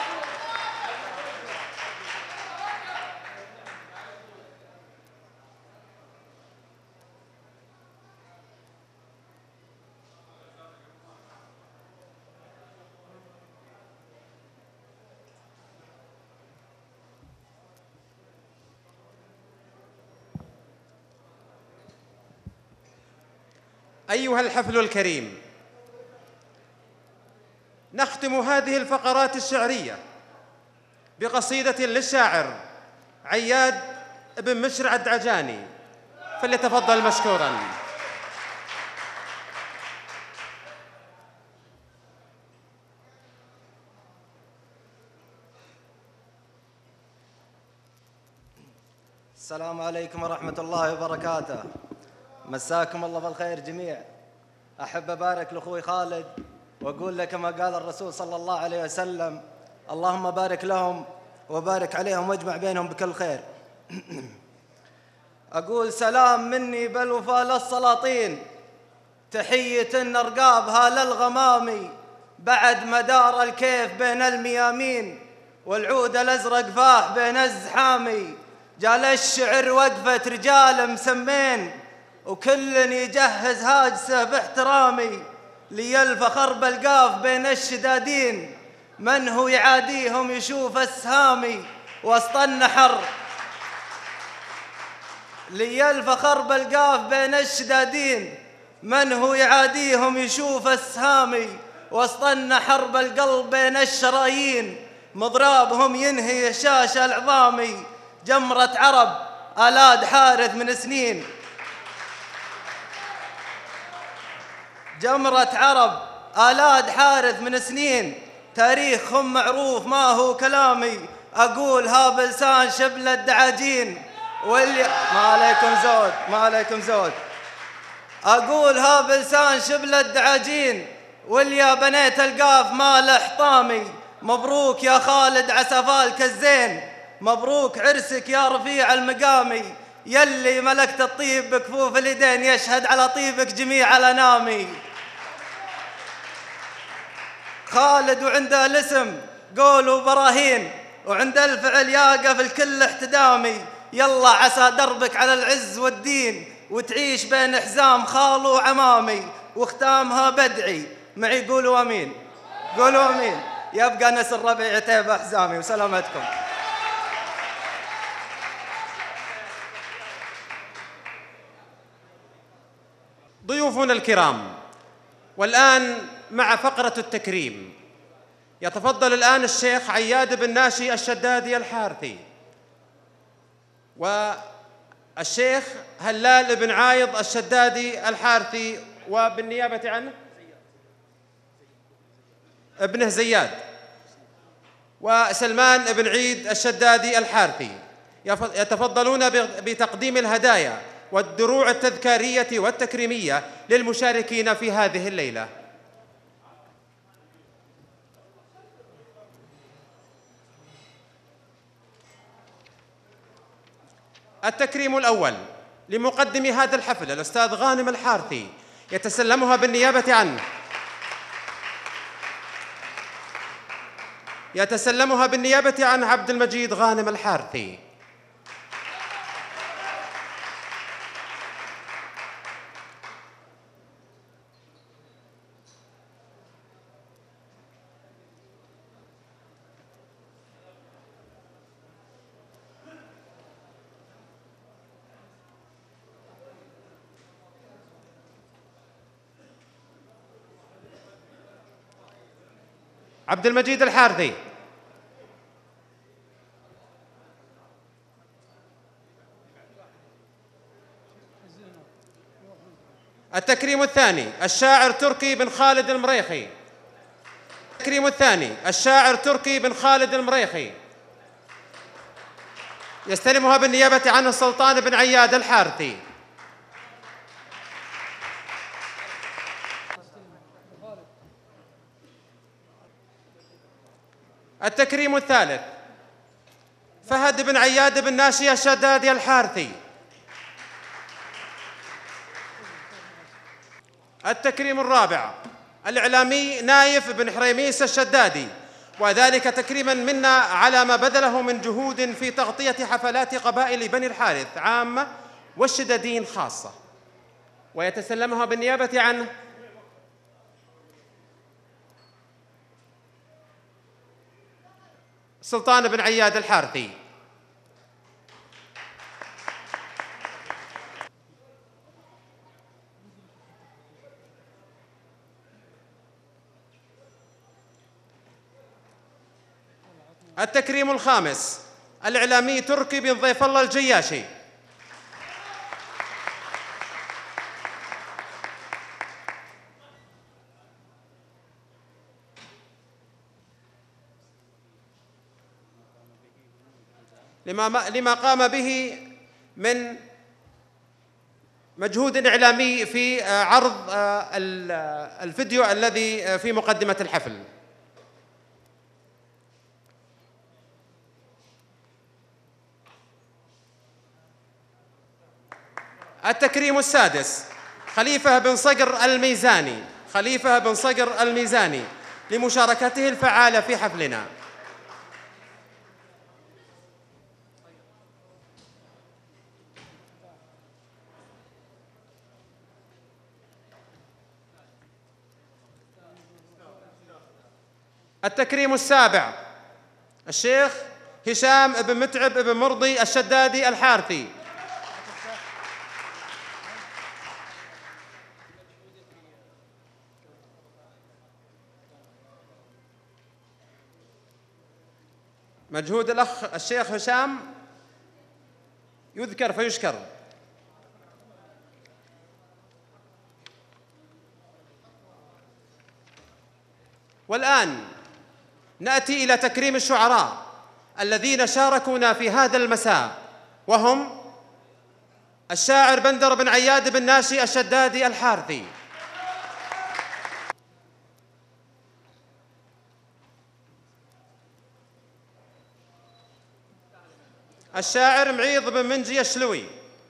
أيها الحفل الكريم، نختم هذه الفقرات الشعرية بقصيدة للشاعر عياد بن مشرع الدعجاني، فليتفضل مشكورا. السلام عليكم ورحمة الله وبركاته. مساكم الله بالخير جميع. أحب أبارك لأخوي خالد وأقول له كما قال الرسول صلى الله عليه وسلم: اللهم بارك لهم وبارك عليهم واجمع بينهم بكل خير. أقول سلام مني بالوفاء للسلاطين، تحية نرقابها للغمامي، بعد مدار الكيف بين الميامين، والعود الأزرق فاح بين الزحامي. جال الشعر وقفة رجال مسمين، وكل يجهز هاجسه باحترامي. لي الفخر بالقاف بين الشدادين، من هو يعاديهم يشوف السهامي وسط النحر. لي الفخر بالقاف بين الشدادين، من هو يعاديهم يشوف السهامي وسط النحر. بالقلب بين الشرايين، مضرابهم ينهي شاش العظامي. جمرة عرب آلاد حارث من سنين، جمرة عرب آلاد حارث من سنين، تاريخهم معروف ما هو كلامي. أقول ها بلسان شبل الدعاجين واللي ما عليكم زود، ما عليكم زود. أقول ها بلسان شبل الدعاجين، واللي بنيت القاف مال حطامي. مبروك يا خالد عسى فالك الزين، مبروك عرسك يا رفيع المقامي. يلي ملكت الطيب بكفوف اليدين، يشهد على طيبك جميع الأنامي. خالد وعنده الاسم قول وبراهين، وعند الفعل يقف الكل احتدامي. يلا عسى دربك على العز والدين، وتعيش بين حزام خالو وعمامي. واختامها بدعي معي قولوا امين، قولوا امين. يبقى نسر ربيع عتيبة حزامي. وسلامتكم. ضيوفنا الكرام، والآن مع فقرة التكريم يتفضل الآن الشيخ عياد بن ناشي الشدادي الحارثي، والشيخ هلال بن عايض الشدادي الحارثي، وبالنيابة عنه ابنه زياد، وسلمان بن عيد الشدادي الحارثي. يتفضلون بتقديم الهدايا والدروع التذكارية والتكريمية للمشاركين في هذه الليلة. التكريم الأول لمقدم هذا الحفل الأستاذ غانم الحارثي، يتسلمها بالنيابة عنه عبد المجيد غانم الحارثي. عبد المجيد الحارثي. التكريم الثاني الشاعر تركي بن خالد المريخي. التكريم الثاني الشاعر تركي بن خالد المريخي، يستلمها بالنيابة عنه السلطان بن عياد الحارثي. التكريم الثالث فهد بن عياد بن ناشي الشدادي الحارثي. التكريم الرابع الإعلامي نايف بن حريميس الشدادي، وذلك تكريما منا على ما بذله من جهود في تغطية حفلات قبائل بني الحارث عامة والشدادين خاصة، ويتسلمها بالنيابة عنه سلطان بن عياد الحارثي. التكريم الخامس الإعلامي تركي بن ضيف الله الجياشي. لما قام به من مجهود إعلامي في عرض الفيديو الذي في مقدمة الحفل. التكريم السادس خليفة بن صقر الميزاني، خليفة بن صقر الميزاني، لمشاركته الفعالة في حفلنا. التكريم السابع الشيخ هشام بن متعب بن مرضي الشدادي الحارثي. مجهود الأخ الشيخ هشام يذكر فيشكر. والآن نأتي إلى تكريم الشعراء الذين شاركونا في هذا المساء، وهم الشاعر بندر بن عياد بن ناشي الشدادي الحارثي، الشاعر معيض بن منجي الشلوي،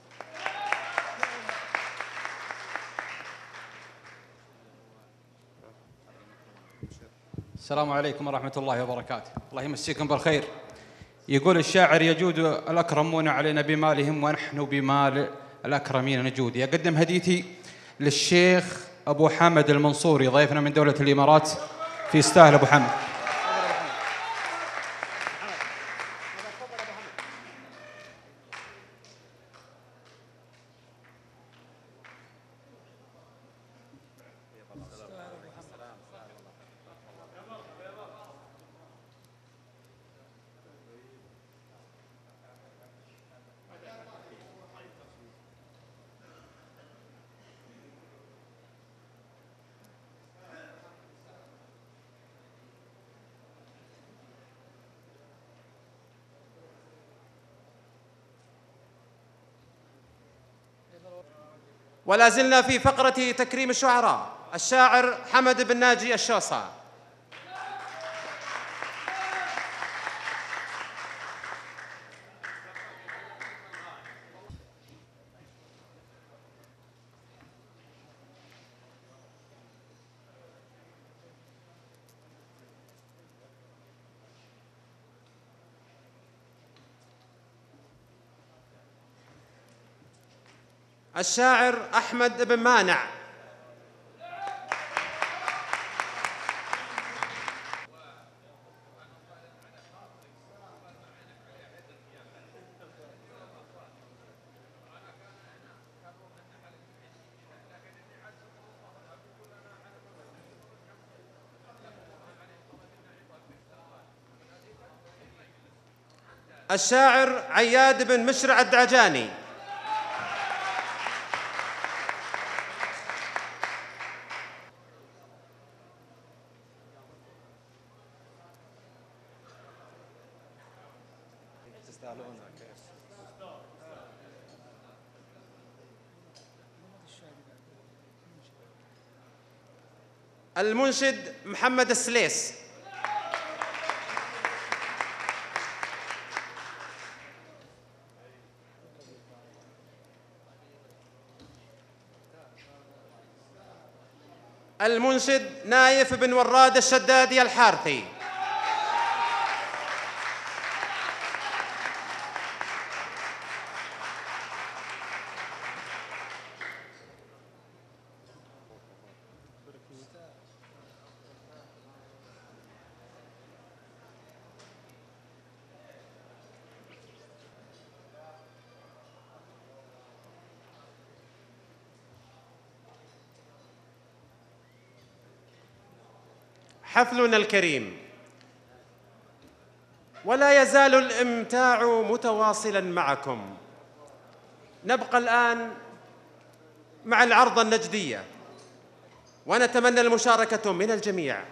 السلام عليكم ورحمة الله وبركاته. الله يمسيكم بالخير. يقول الشاعر: يجود الأكرمون علينا بمالهم ونحن بمال الأكرمين نجود. يقدم هديتي للشيخ أبو حامد المنصوري ضيفنا من دولة الإمارات، في يستاهل أبو حامد. ولا زلنا في فقرة تكريم الشعراء، الشاعر حمد بن ناجي الشوصة. الشاعر أحمد بن مانع. الشاعر عياد بن مشرع الدعجاني. المنشد محمد السليس. المنشد نايف بن وراد الشدادي الحارثي. حفلنا الكريم، ولا يزال الإمتاع متواصلاً معكم. نبقى الآن مع العرض النجدية، ونتمنى المشاركة من الجميع.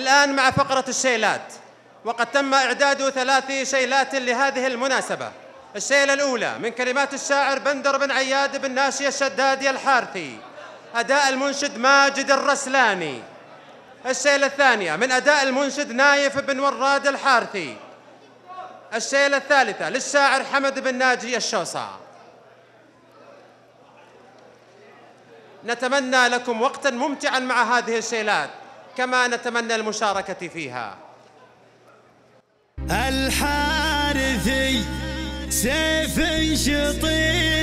والآن مع فقرة الشيلات، وقد تم إعداد 3 شيلات لهذه المناسبة. الشيلة الأولى من كلمات الشاعر بندر بن عياد بن ناشي الشدادي الحارثي، أداء المنشد ماجد الرسلاني. الشيلة الثانية من أداء المنشد نايف بن وراد الحارثي. الشيلة الثالثة للشاعر حمد بن ناجي الشوصع. نتمنى لكم وقتا ممتعا مع هذه الشيلات، كما نتمنى المشاركة فيها. الحارثي سيف شطير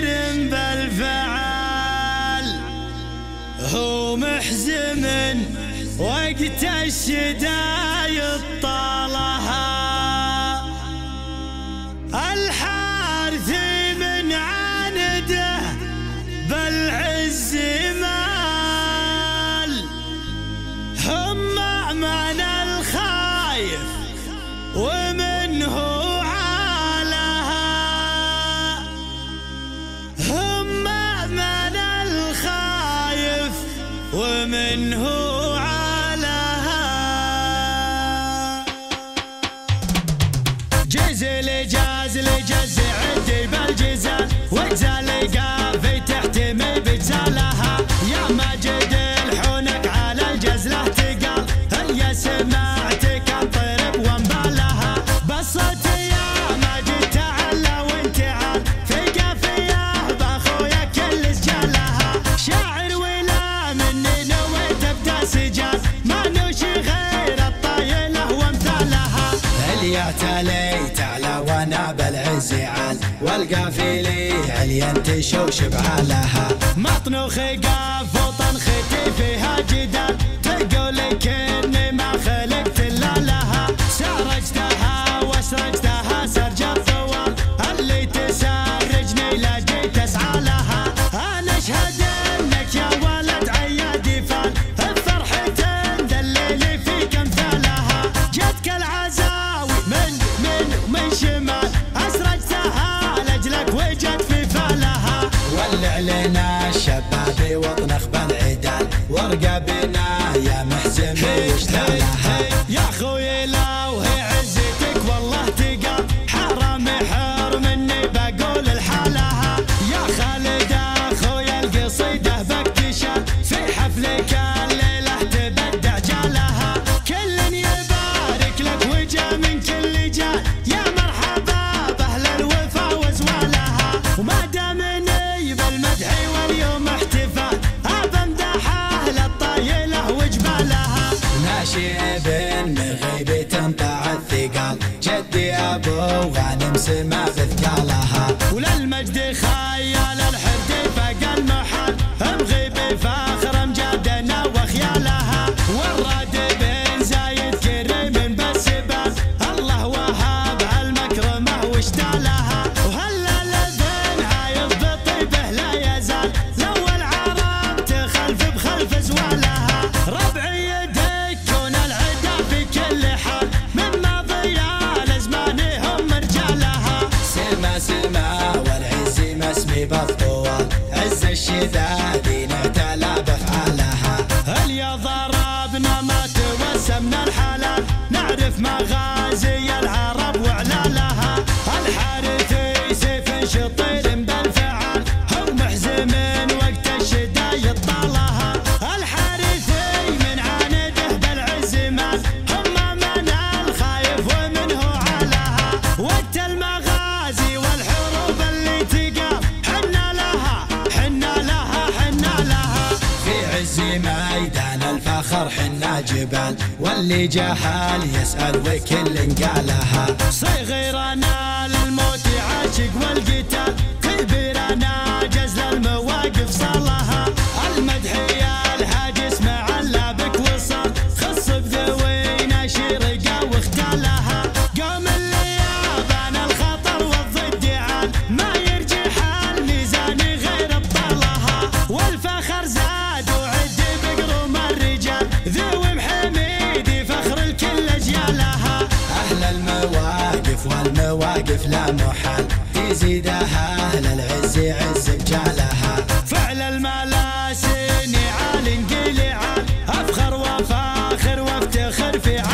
بالفعال، هو محزم وقت الشدايد طالها. الحارثي من عنده بالعز مال، هم من الخايف ومنه عالها. هم من الخايف ومنه عالها. جزل جازل جز عدي بالجزال، وجزال قافي تحتمي بجزالها. يا ماجد الحونك على الجزله تقال، هيا سمعتك انطرب وانبالها. بصت يا ماجد تعالى وانتعال، في قافيه باخويا كل سجالها. شاعر ولا مني نويت ابدا سجال، ما نوشي غير الطايله وامثالها. اليا تليت على وانا بالعز عال، والقافلي عليا تشوش بعالها. مطنوخ قاف وطنختي فيها جدال، تقول كني ما خلقت الا لها. سرجتها واسرجتها سرج الطوال، اللي تسرجني لا جيت اسعى لها. انا اشهد انك يا ولد عيادي فال، الفرحة دليلي فيك امثالها. جتك العزاوي من شمال، اسرجتها لاجلك وجت في فالها. ولع لنا الشباب وطنخ بالعدال، ورقبنا يا محزن واشتالها. يا خوي لو هي عزتك والله تقال، حرام حر مني بقول الحالها. يا خالد اخويا القصيده بكتشال، في حفلك الليله تبدع جالها. كل يبارك لك وجا من كل جال، يا مرحبا باهل الوفا وزوالها. وما دامني بالمدح واليوم احتفال، ابمدحه للطايله وجبالها. ناشئ ابن مغيبي تنطع الثقال، جدي ابو غانم سما بثقالها. وللمجد خيال الحد فاق المحال، مغيبي فاخر مجادنا وخيالها. والراد بن زايد كريم بالسبال، الله وهاب المكرمه واشتالها. وهلا لذن عايض بطيبه لا يزال، لو العرب تخلف بخلف زوالها. ربعي يدكون العدا في كل حال، من ماضي الازمان هم رجالها. سما سما والعز ما اسمي بالطوال، عز الشدادي نعتلى بافعالها. اليا ضربنا ما توسمنا الحلال، نعرف مغازي العرب وعلالها. الحارثي سيف شطير بالفعال، هو محزم وقت الشدايد طالها. الحارثي من عنده بالعز مال، هم من الخايف ومنه عالها. وقت المغازي والحروب اللي تقام، حنا لها حنا لها حنا لها. في عز ميدان الفخر حنا جبال، واللي جهال يسأل وكل قالها. صغيرنا للموت عاشق والقتال، كبيرنا جزل المواقف صالها. المدح يا الحاج اسمع اللابك وصال، خص بذوينا شرقه واختالها. قوم اليابان الخطر والضد عال، ما يرجح الميزان غير ابطالها. والفخر زاد وعد بقروم الرجال، ذوي محميدي فخر الكل اجيالها. اهل المواقف والمواقف لا محال، تزيد اهل العز عز بجالها. فعل الملاسين عال نقيل عال، افخر وفاخر وافتخر في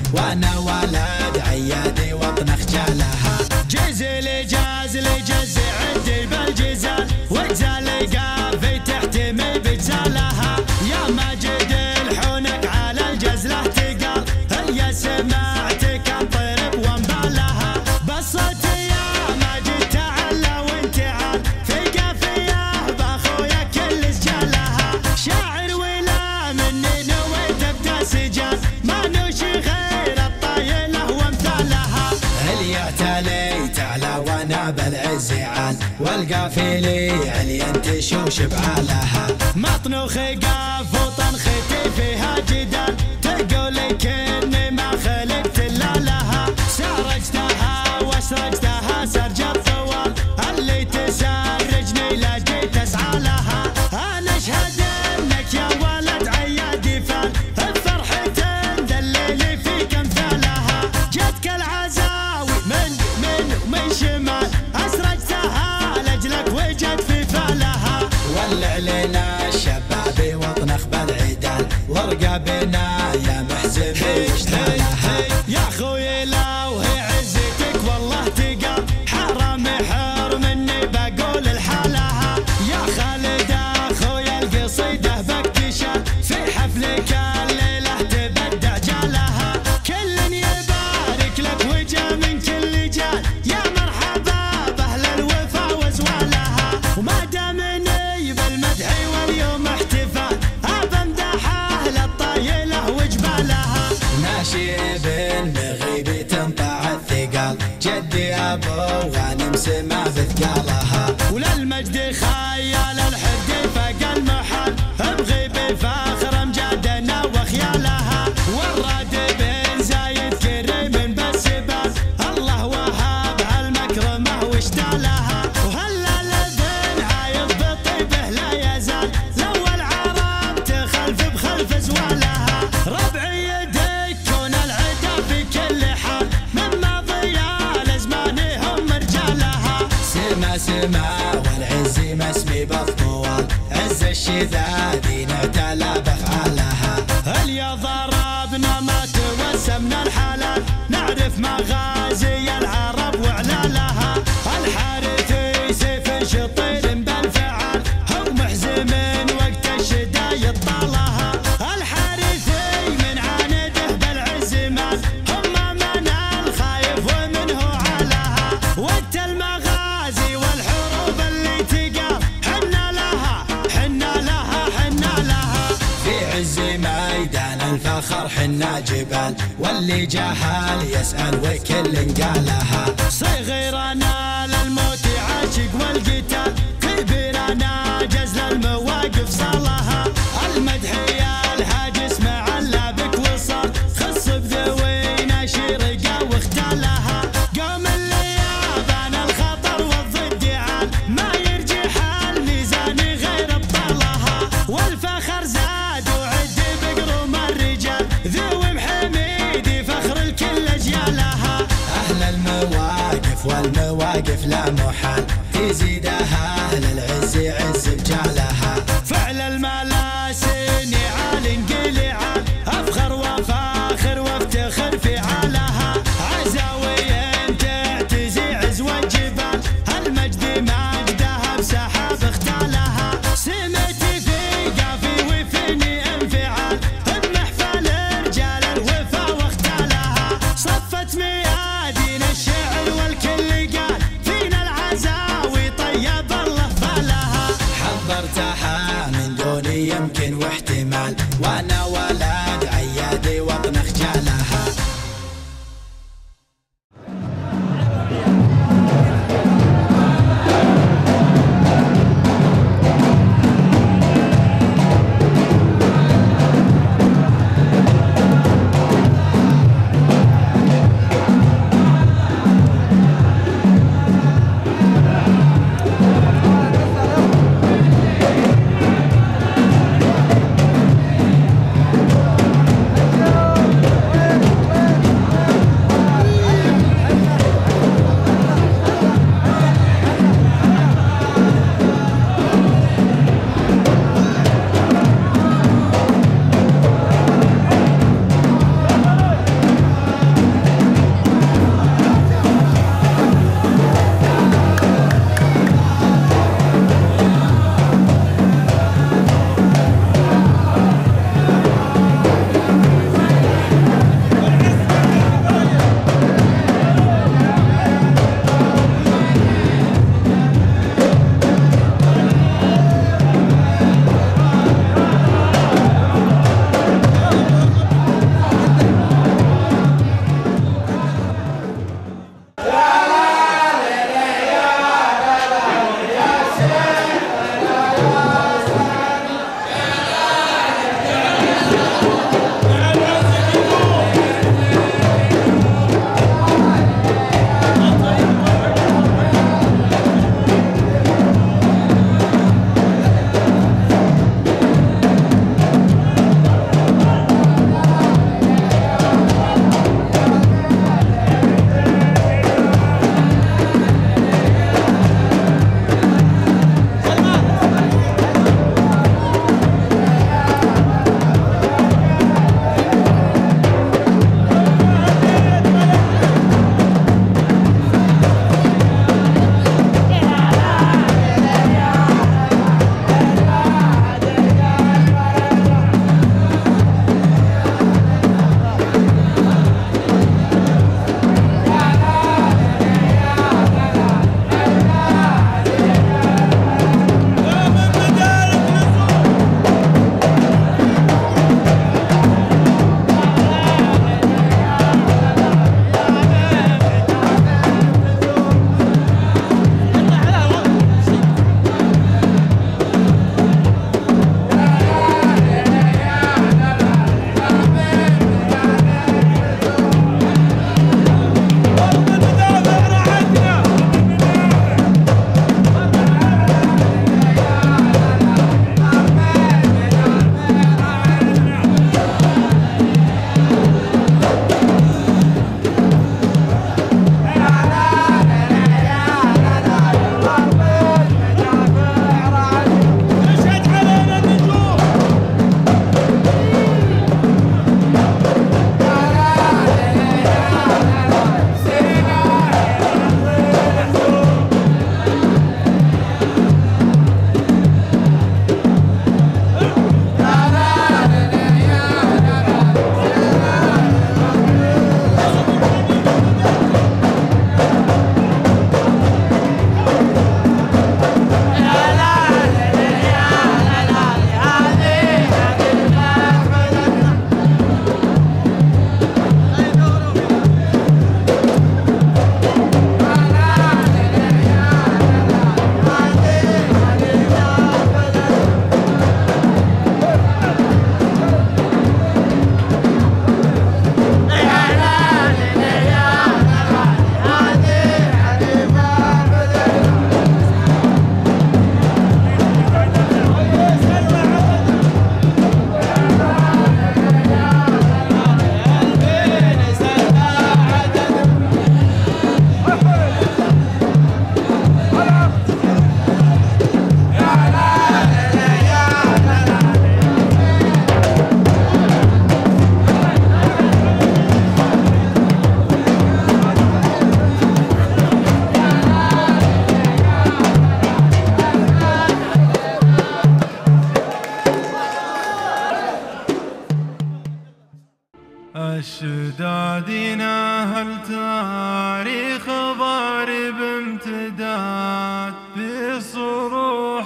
وانا ولد عيادي واطنخ جالها. جزل جازل جز عدي بالجزال وجزال قافي تحتمي بجزالها. يا ماجد الحونك على الجزله تقال هي سمعتك انطرب وانبالها. بصت يا ماجد تعالى وانتعال في قافيه باخويا كل سجالها. شاعر ولا مني نويت ابدا سجال ما نوشي غير الطايله وامثالها. اليا تاليت على وانا بالعز عال والقافلي عليا تشوش بعالها. مطنوخ قاف وطنختي فيها جدال تقولي كني ما خلقت الا لها. سرجتها واسرجتها سرج الطوال اللي تسرجني لقيت اسعى لها. انا اشهد انك يا ولد عيادي فال الفرحة دليلي فيك امثالها. جتك العزاوي من شمال اسرجتها لاجلك وجد في فالها. ولع لنا الشبابي واطنخ بالعدال وارقى بنا يا محزن اشتالها. يا خوي لو هي عزتك والله تقال حرام حر مني بقول الحالها. يا خالد اخويا القصيده باكتشال في حفلك الليله تبدع جالها. كل يبارك لك وجا من كل جال يا مرحبا باهل الوفا وزوالها. وما دامني بالمدح واليوم احتفال بمدحه للطايله وجبالها. ناشئ بن مغيبي تنطع الثقال جدي ابو غانم سما بثقالها. وللمجد خيال الحد فاق المحال بغيبي فاخر امجادنا وخيالها. والراد بن زايد كريم بالسبال الله وهاب هالمكرمه واشتالها. وهلال بن عايض بطيبه لا يزال لو العرب تخلف بخلف زوالها. ربعي يدكون العدا في كل حال من ماضي الازمان هم رجالها. سما والعز مسمي بالطوال عز الشدادي نعتلى بافعالها. اليا ضربنا ما توسمنا الحلال نعرف مغازي العرب وعلالها. الحارثي سيف شطير بالفعال هو محزم وقت الشدايد طالها. الحارثي من عانده بالعز مال هم من الخايف ومنه عالها. وقت المغازي والحروب اللي تقال حنا لها حنا لها حنا لها. في عز ميدان الفخر حنا جبال واللي جهال يسأل وكل قالها. صغيرنا للموت عاشق والقتال كبيرنا جزل المواقف صالها. المدح يا الهاجس مع اللابك وصال خص بذوينا شرقه واختالها. قوم الليابان الخطر والضد عال ما يرجح الميزان غير ابطالها. والفخر زاد وعد بقروم الرجال ذو محميدي فخر الكل اجيالها. اهل المواقف والمواقف لا محال تزيدها للعز عز بجالها. فعل الملاسين عال نقيل عال افخر وفاخر وافتخر في عالها. عزاوي تعتزي عزو الجبال المجد مجدها بسحاب اختالها. سمتي في قافي وفيني انفعال بمحفل رجال الوفا واختالها. صفت ميادين الشعر والكل قال فينا العزاوي طيب الله بالها. حضرتها من دوني يمكن واحتمال وانا ولد عيادي واطنخ جالها.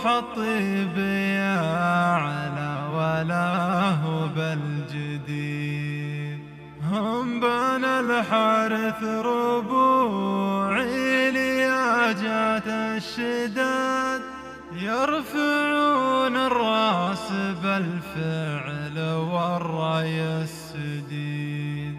روح الطيب يا على وله بالجديد. هم بنى الحارث ربوعي لياجات الشداد يرفعون الراس بالفعل والرأي السديد.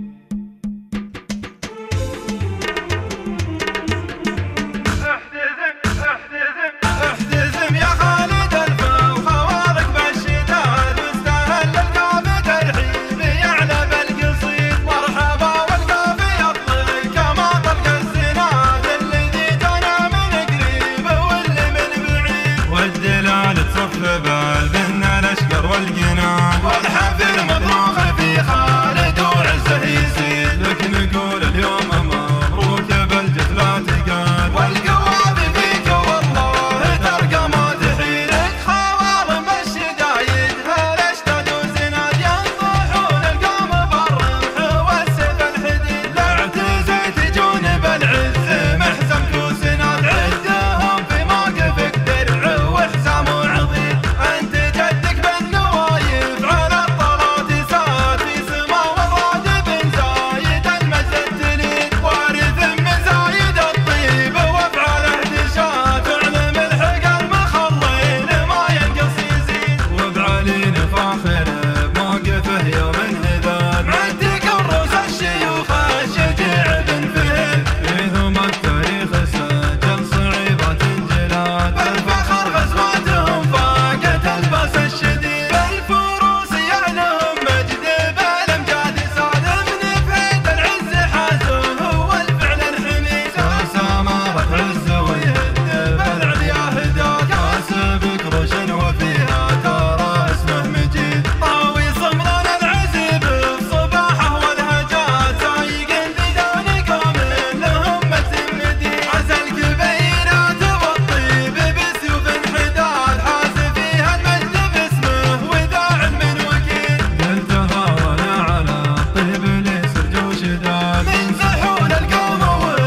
احتزم يا خالد الفوق وارق بالشداد واستاهل القاب ترحيب يعلى بالقصيد. مرحبا والقاب يطلق كما طلق الزناد الذي جانا من قريب واللي من بعيد. والدلال تصف بالبنا الاشقر والقناد والحفل مطروخ في خالد وعزه يزيد. لك نقول اليوم مبروك بالجد لا تقاد والقواب فيك والله ترقى ما تحيلك. خوارم الشدايد هالاشتد وزناد ينطحون القوم بالرمح والسيف الحديد. لا اعتزيت جون بالعز محزمك وسناد عدهم في موقفك درع وحزام وعضيد. انت جدك بالنوايف على الطلات ساد في سما والراد بن زايد المجد التليد. وارث مزايد الطيب وافعاله دشات اعلم الحق المخلين ما ينقص يزيد. وبعلين فاخر بموقفه يوم انهداد معدك الروس الشيوخ الشجيع بن فهد. في ثم التاريخ سجل صعيبات جلاد بالفخر غزواتهم فاقت الباس الشديد. بالفروس يعلهم مجد بالامجاد ساد من فهد العز حازه والفعل الحميد. سامرت عز ويهد بالعليا هداد كاسب كرش وفيها ترى اسمه مجيد. طاوي صمران العزيب بصباحه والهجات سايق بدون قوم لهم مجد مدين. عزى الكبيرات والطيب بسيوف حداد حاز فيها المجد باسمه وداع من وكيل. قلت هاونا على الطيب لسرج وشداد ينزحون القوم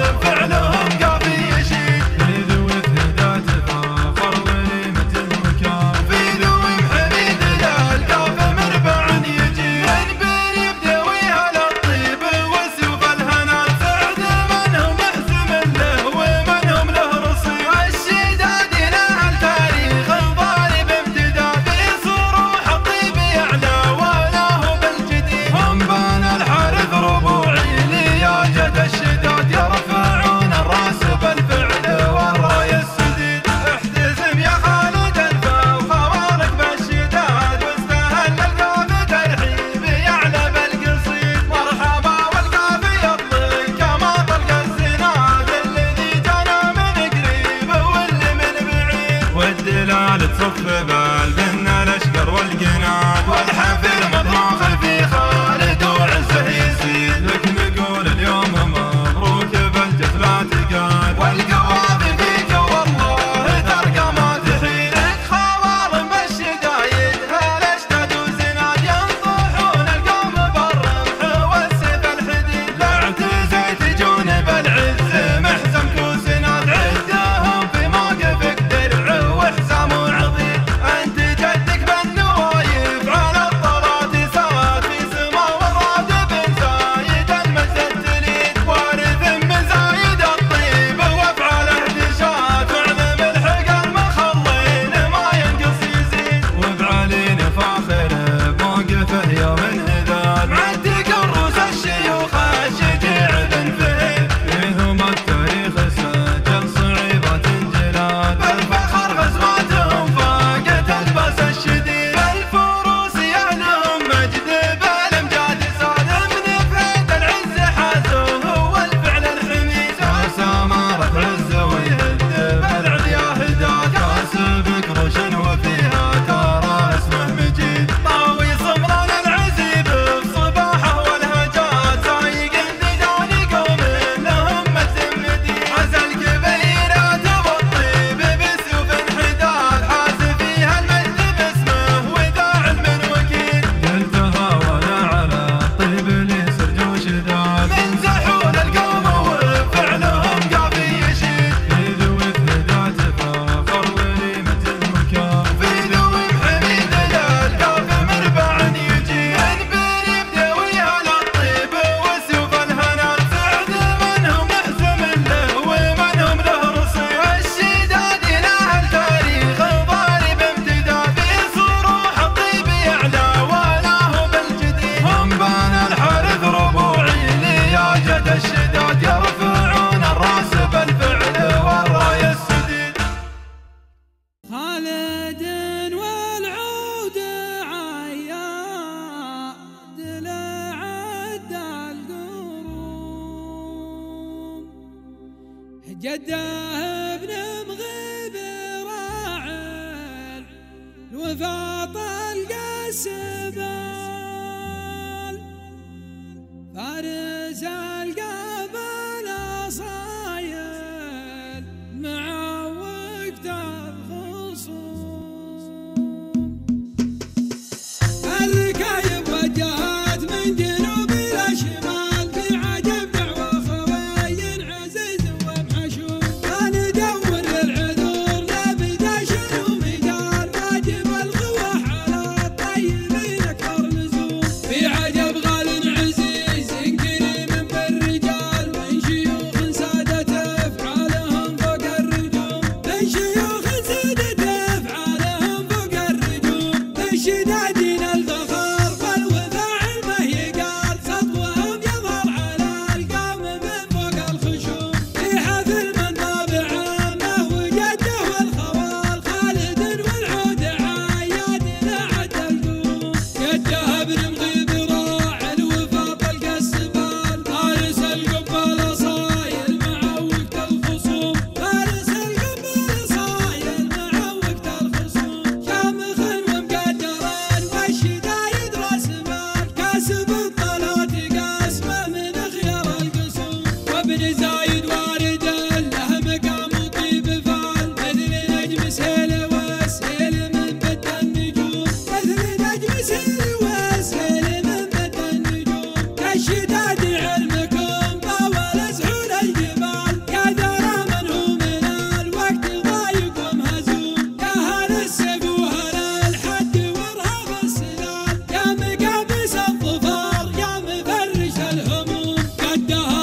وفعلهم قافي يشيد. في ذوي الهدات فاخر وليمة المكان في ذوي محميد القاف مربع يجي. البير يبدويها للطيب وسيوف الهنات سعد منهم محزم له ومنهم له رصيد. الشداد له التاريخ ضارب امتداد في صروح الطيب يعلى وله بالجديد. هم بنى الحارث ربوعي لياجة الشداد يرفعون الراس بالفعل والراي السديد. احتزم يا خالد الفوق وارق بالشداد واستاهل القاب ترحيب يعلى بالقصيد. مرحبا والقاب يطلق كما طلق الزناد الذي جانا من قريب واللي من بعيد. والدلال تصف بالبنا الاشقر والقناد والحفل مطروخ في خالد وعزه يزيد. لك نقول اليوم مبروك بالجد لا تقاد والقواب فيك والله ترقى ما تحيلك. خوارم الشدايد هالاشتد وزناد ينطحون القوم بالرمح والسيف الحديد. لا اعتزيت جون بالعز محزمك وسناد عدهم في موقفك درع وحزام وعضيد. انت الوفاط القسبال فارس القبل صايل مع وقت الخصوم الركايب وجهت من جنوب إلى شمال في عجب دعوة خوين عزيز ومحشوم فندور للعذور لابدا شنو مجال واجب القوة على الطيبين أكثر لزوم في عجب غال عزيز كريم بالرجال من شيوخ سادة أفعالهم فوق الرجوم من شيوخ سادة أفعالهم فوق الرجوم الشدادين الفخر والوفاء ما يقال سطوهم يظهر على القوم من فوق الخشوم في حفل من طابع عامه وجده والخوال خالد والعود عاياد لعد القوم يده برمغي براع الوفاط القسبال فارس القبال صايل مع وقت الخصوم فارس القبال صايل مع وقت الخصوم شامخ ومقدران والشدايد راس مال كاسب الطلات قاسمه من خيار القسوم وابن زايد وارد له مقام طيب فال مثل نجم سهل وسهل من بد النجوم مثل نجم سهل وسهل من بد النجوم كالشداد علمكم طاول سحول الجبال يا ذرى من هو من الوقت ضايق ومهزوم يا هل السيف وهل الحد وارهاب السلال يا مقابس الظفار يا مفرش الهموم قدها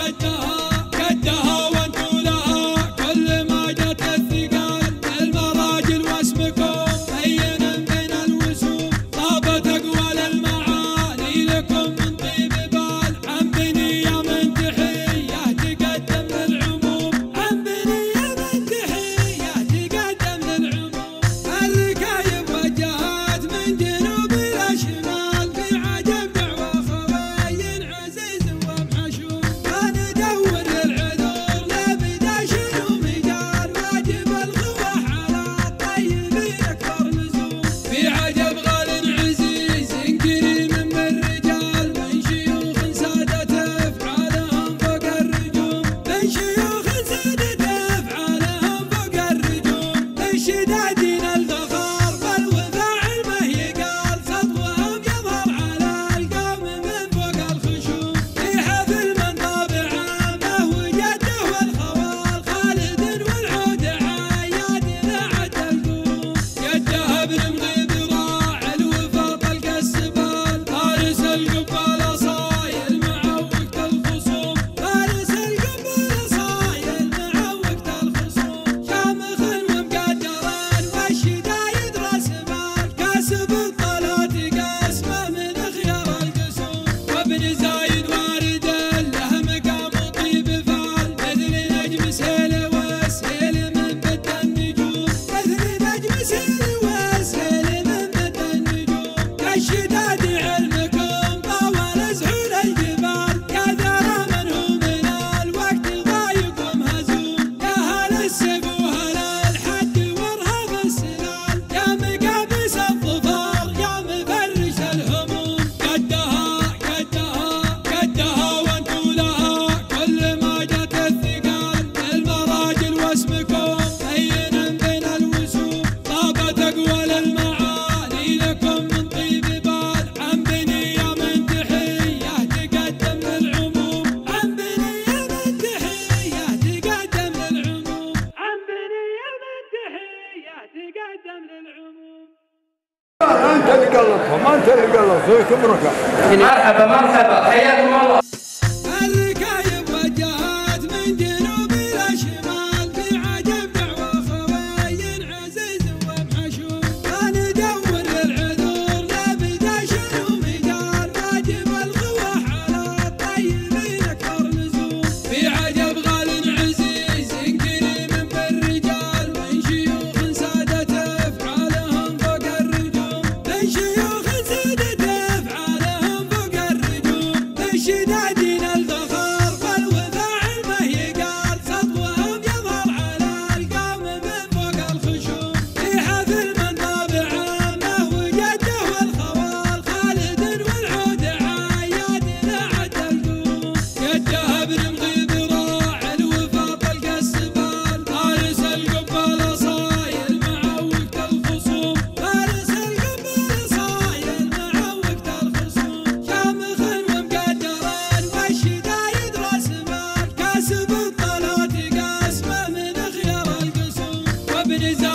وانتو لها كل ما جت الثقال المراجل واسمكم بين بين الوسوم طابت اقوال المعاني لكم من طيب بال عن بنية من تحية تقدم للعموم عن بنية من تحية تقدم للعموم الركايب وجهت من جنوب إلى شمال في عجب دعوة خوين عزيز ومحشوم فندور للعذور لابدا شنو مجال واجب القوة على الطيبين أكثر لزوم في عجب غال عزيز كريم بالرجال من شيوخ سادة أفعالهم فوق الرجوم من شيوخ سادة أفعالهم فوق الرجوم الشدادين الفخر والوفاء ما يقال سطوهم يظهر على القوم من فوق الخشوم في حفل من طابع عامه وجده والخوال خالد والعود عاياد لعد القوم يده برمغي براع الوفاط القسبال فارس القبال صايل مع وقت الخصوم فارس القبال صايل مع وقت الخصوم شامخ ومقدران والشدايد راس مال كاسب الطلات قاسمه من خيار القسوم وابن زايد وارد له مقام طيب فال مثل نجم سهل وسهل من بد النجوم مثل نجم سهل وسهل من بد النجوم كالشداد علمكم طاول سحول الجبال يا ذرى من هو من الوقت ضايق ومهزوم يا هل السيف وهل الحد وارهاب السلال يا مقابس الظفار يا مفرش الهموم قدها وانتو لها كل ما جت الثقال المراجل واسمكم بين بين الوسوم طابت اقوال المعاني لكم من طيب بال عن بنية من تحية تقدم للعموم عن بنية من تحية تقدم للعموم عن بنية من تحية تقدم للعموم انت اللي قلصهم انت اللي قلصهم مرحبا حياكم الله الركايب وجهت من جنوب إلى شمال في عجب دعوة خوين عزيز ومحشوم فندور للعذور لابدا شنو مجال واجب القوة على الطيبين أكثر لزوم في عجب غال عزيز كريم بالرجال من شيوخ سادة أفعالهم فوق الرجوم من شيوخ سادة أفعالهم فوق الرجوم الشداد من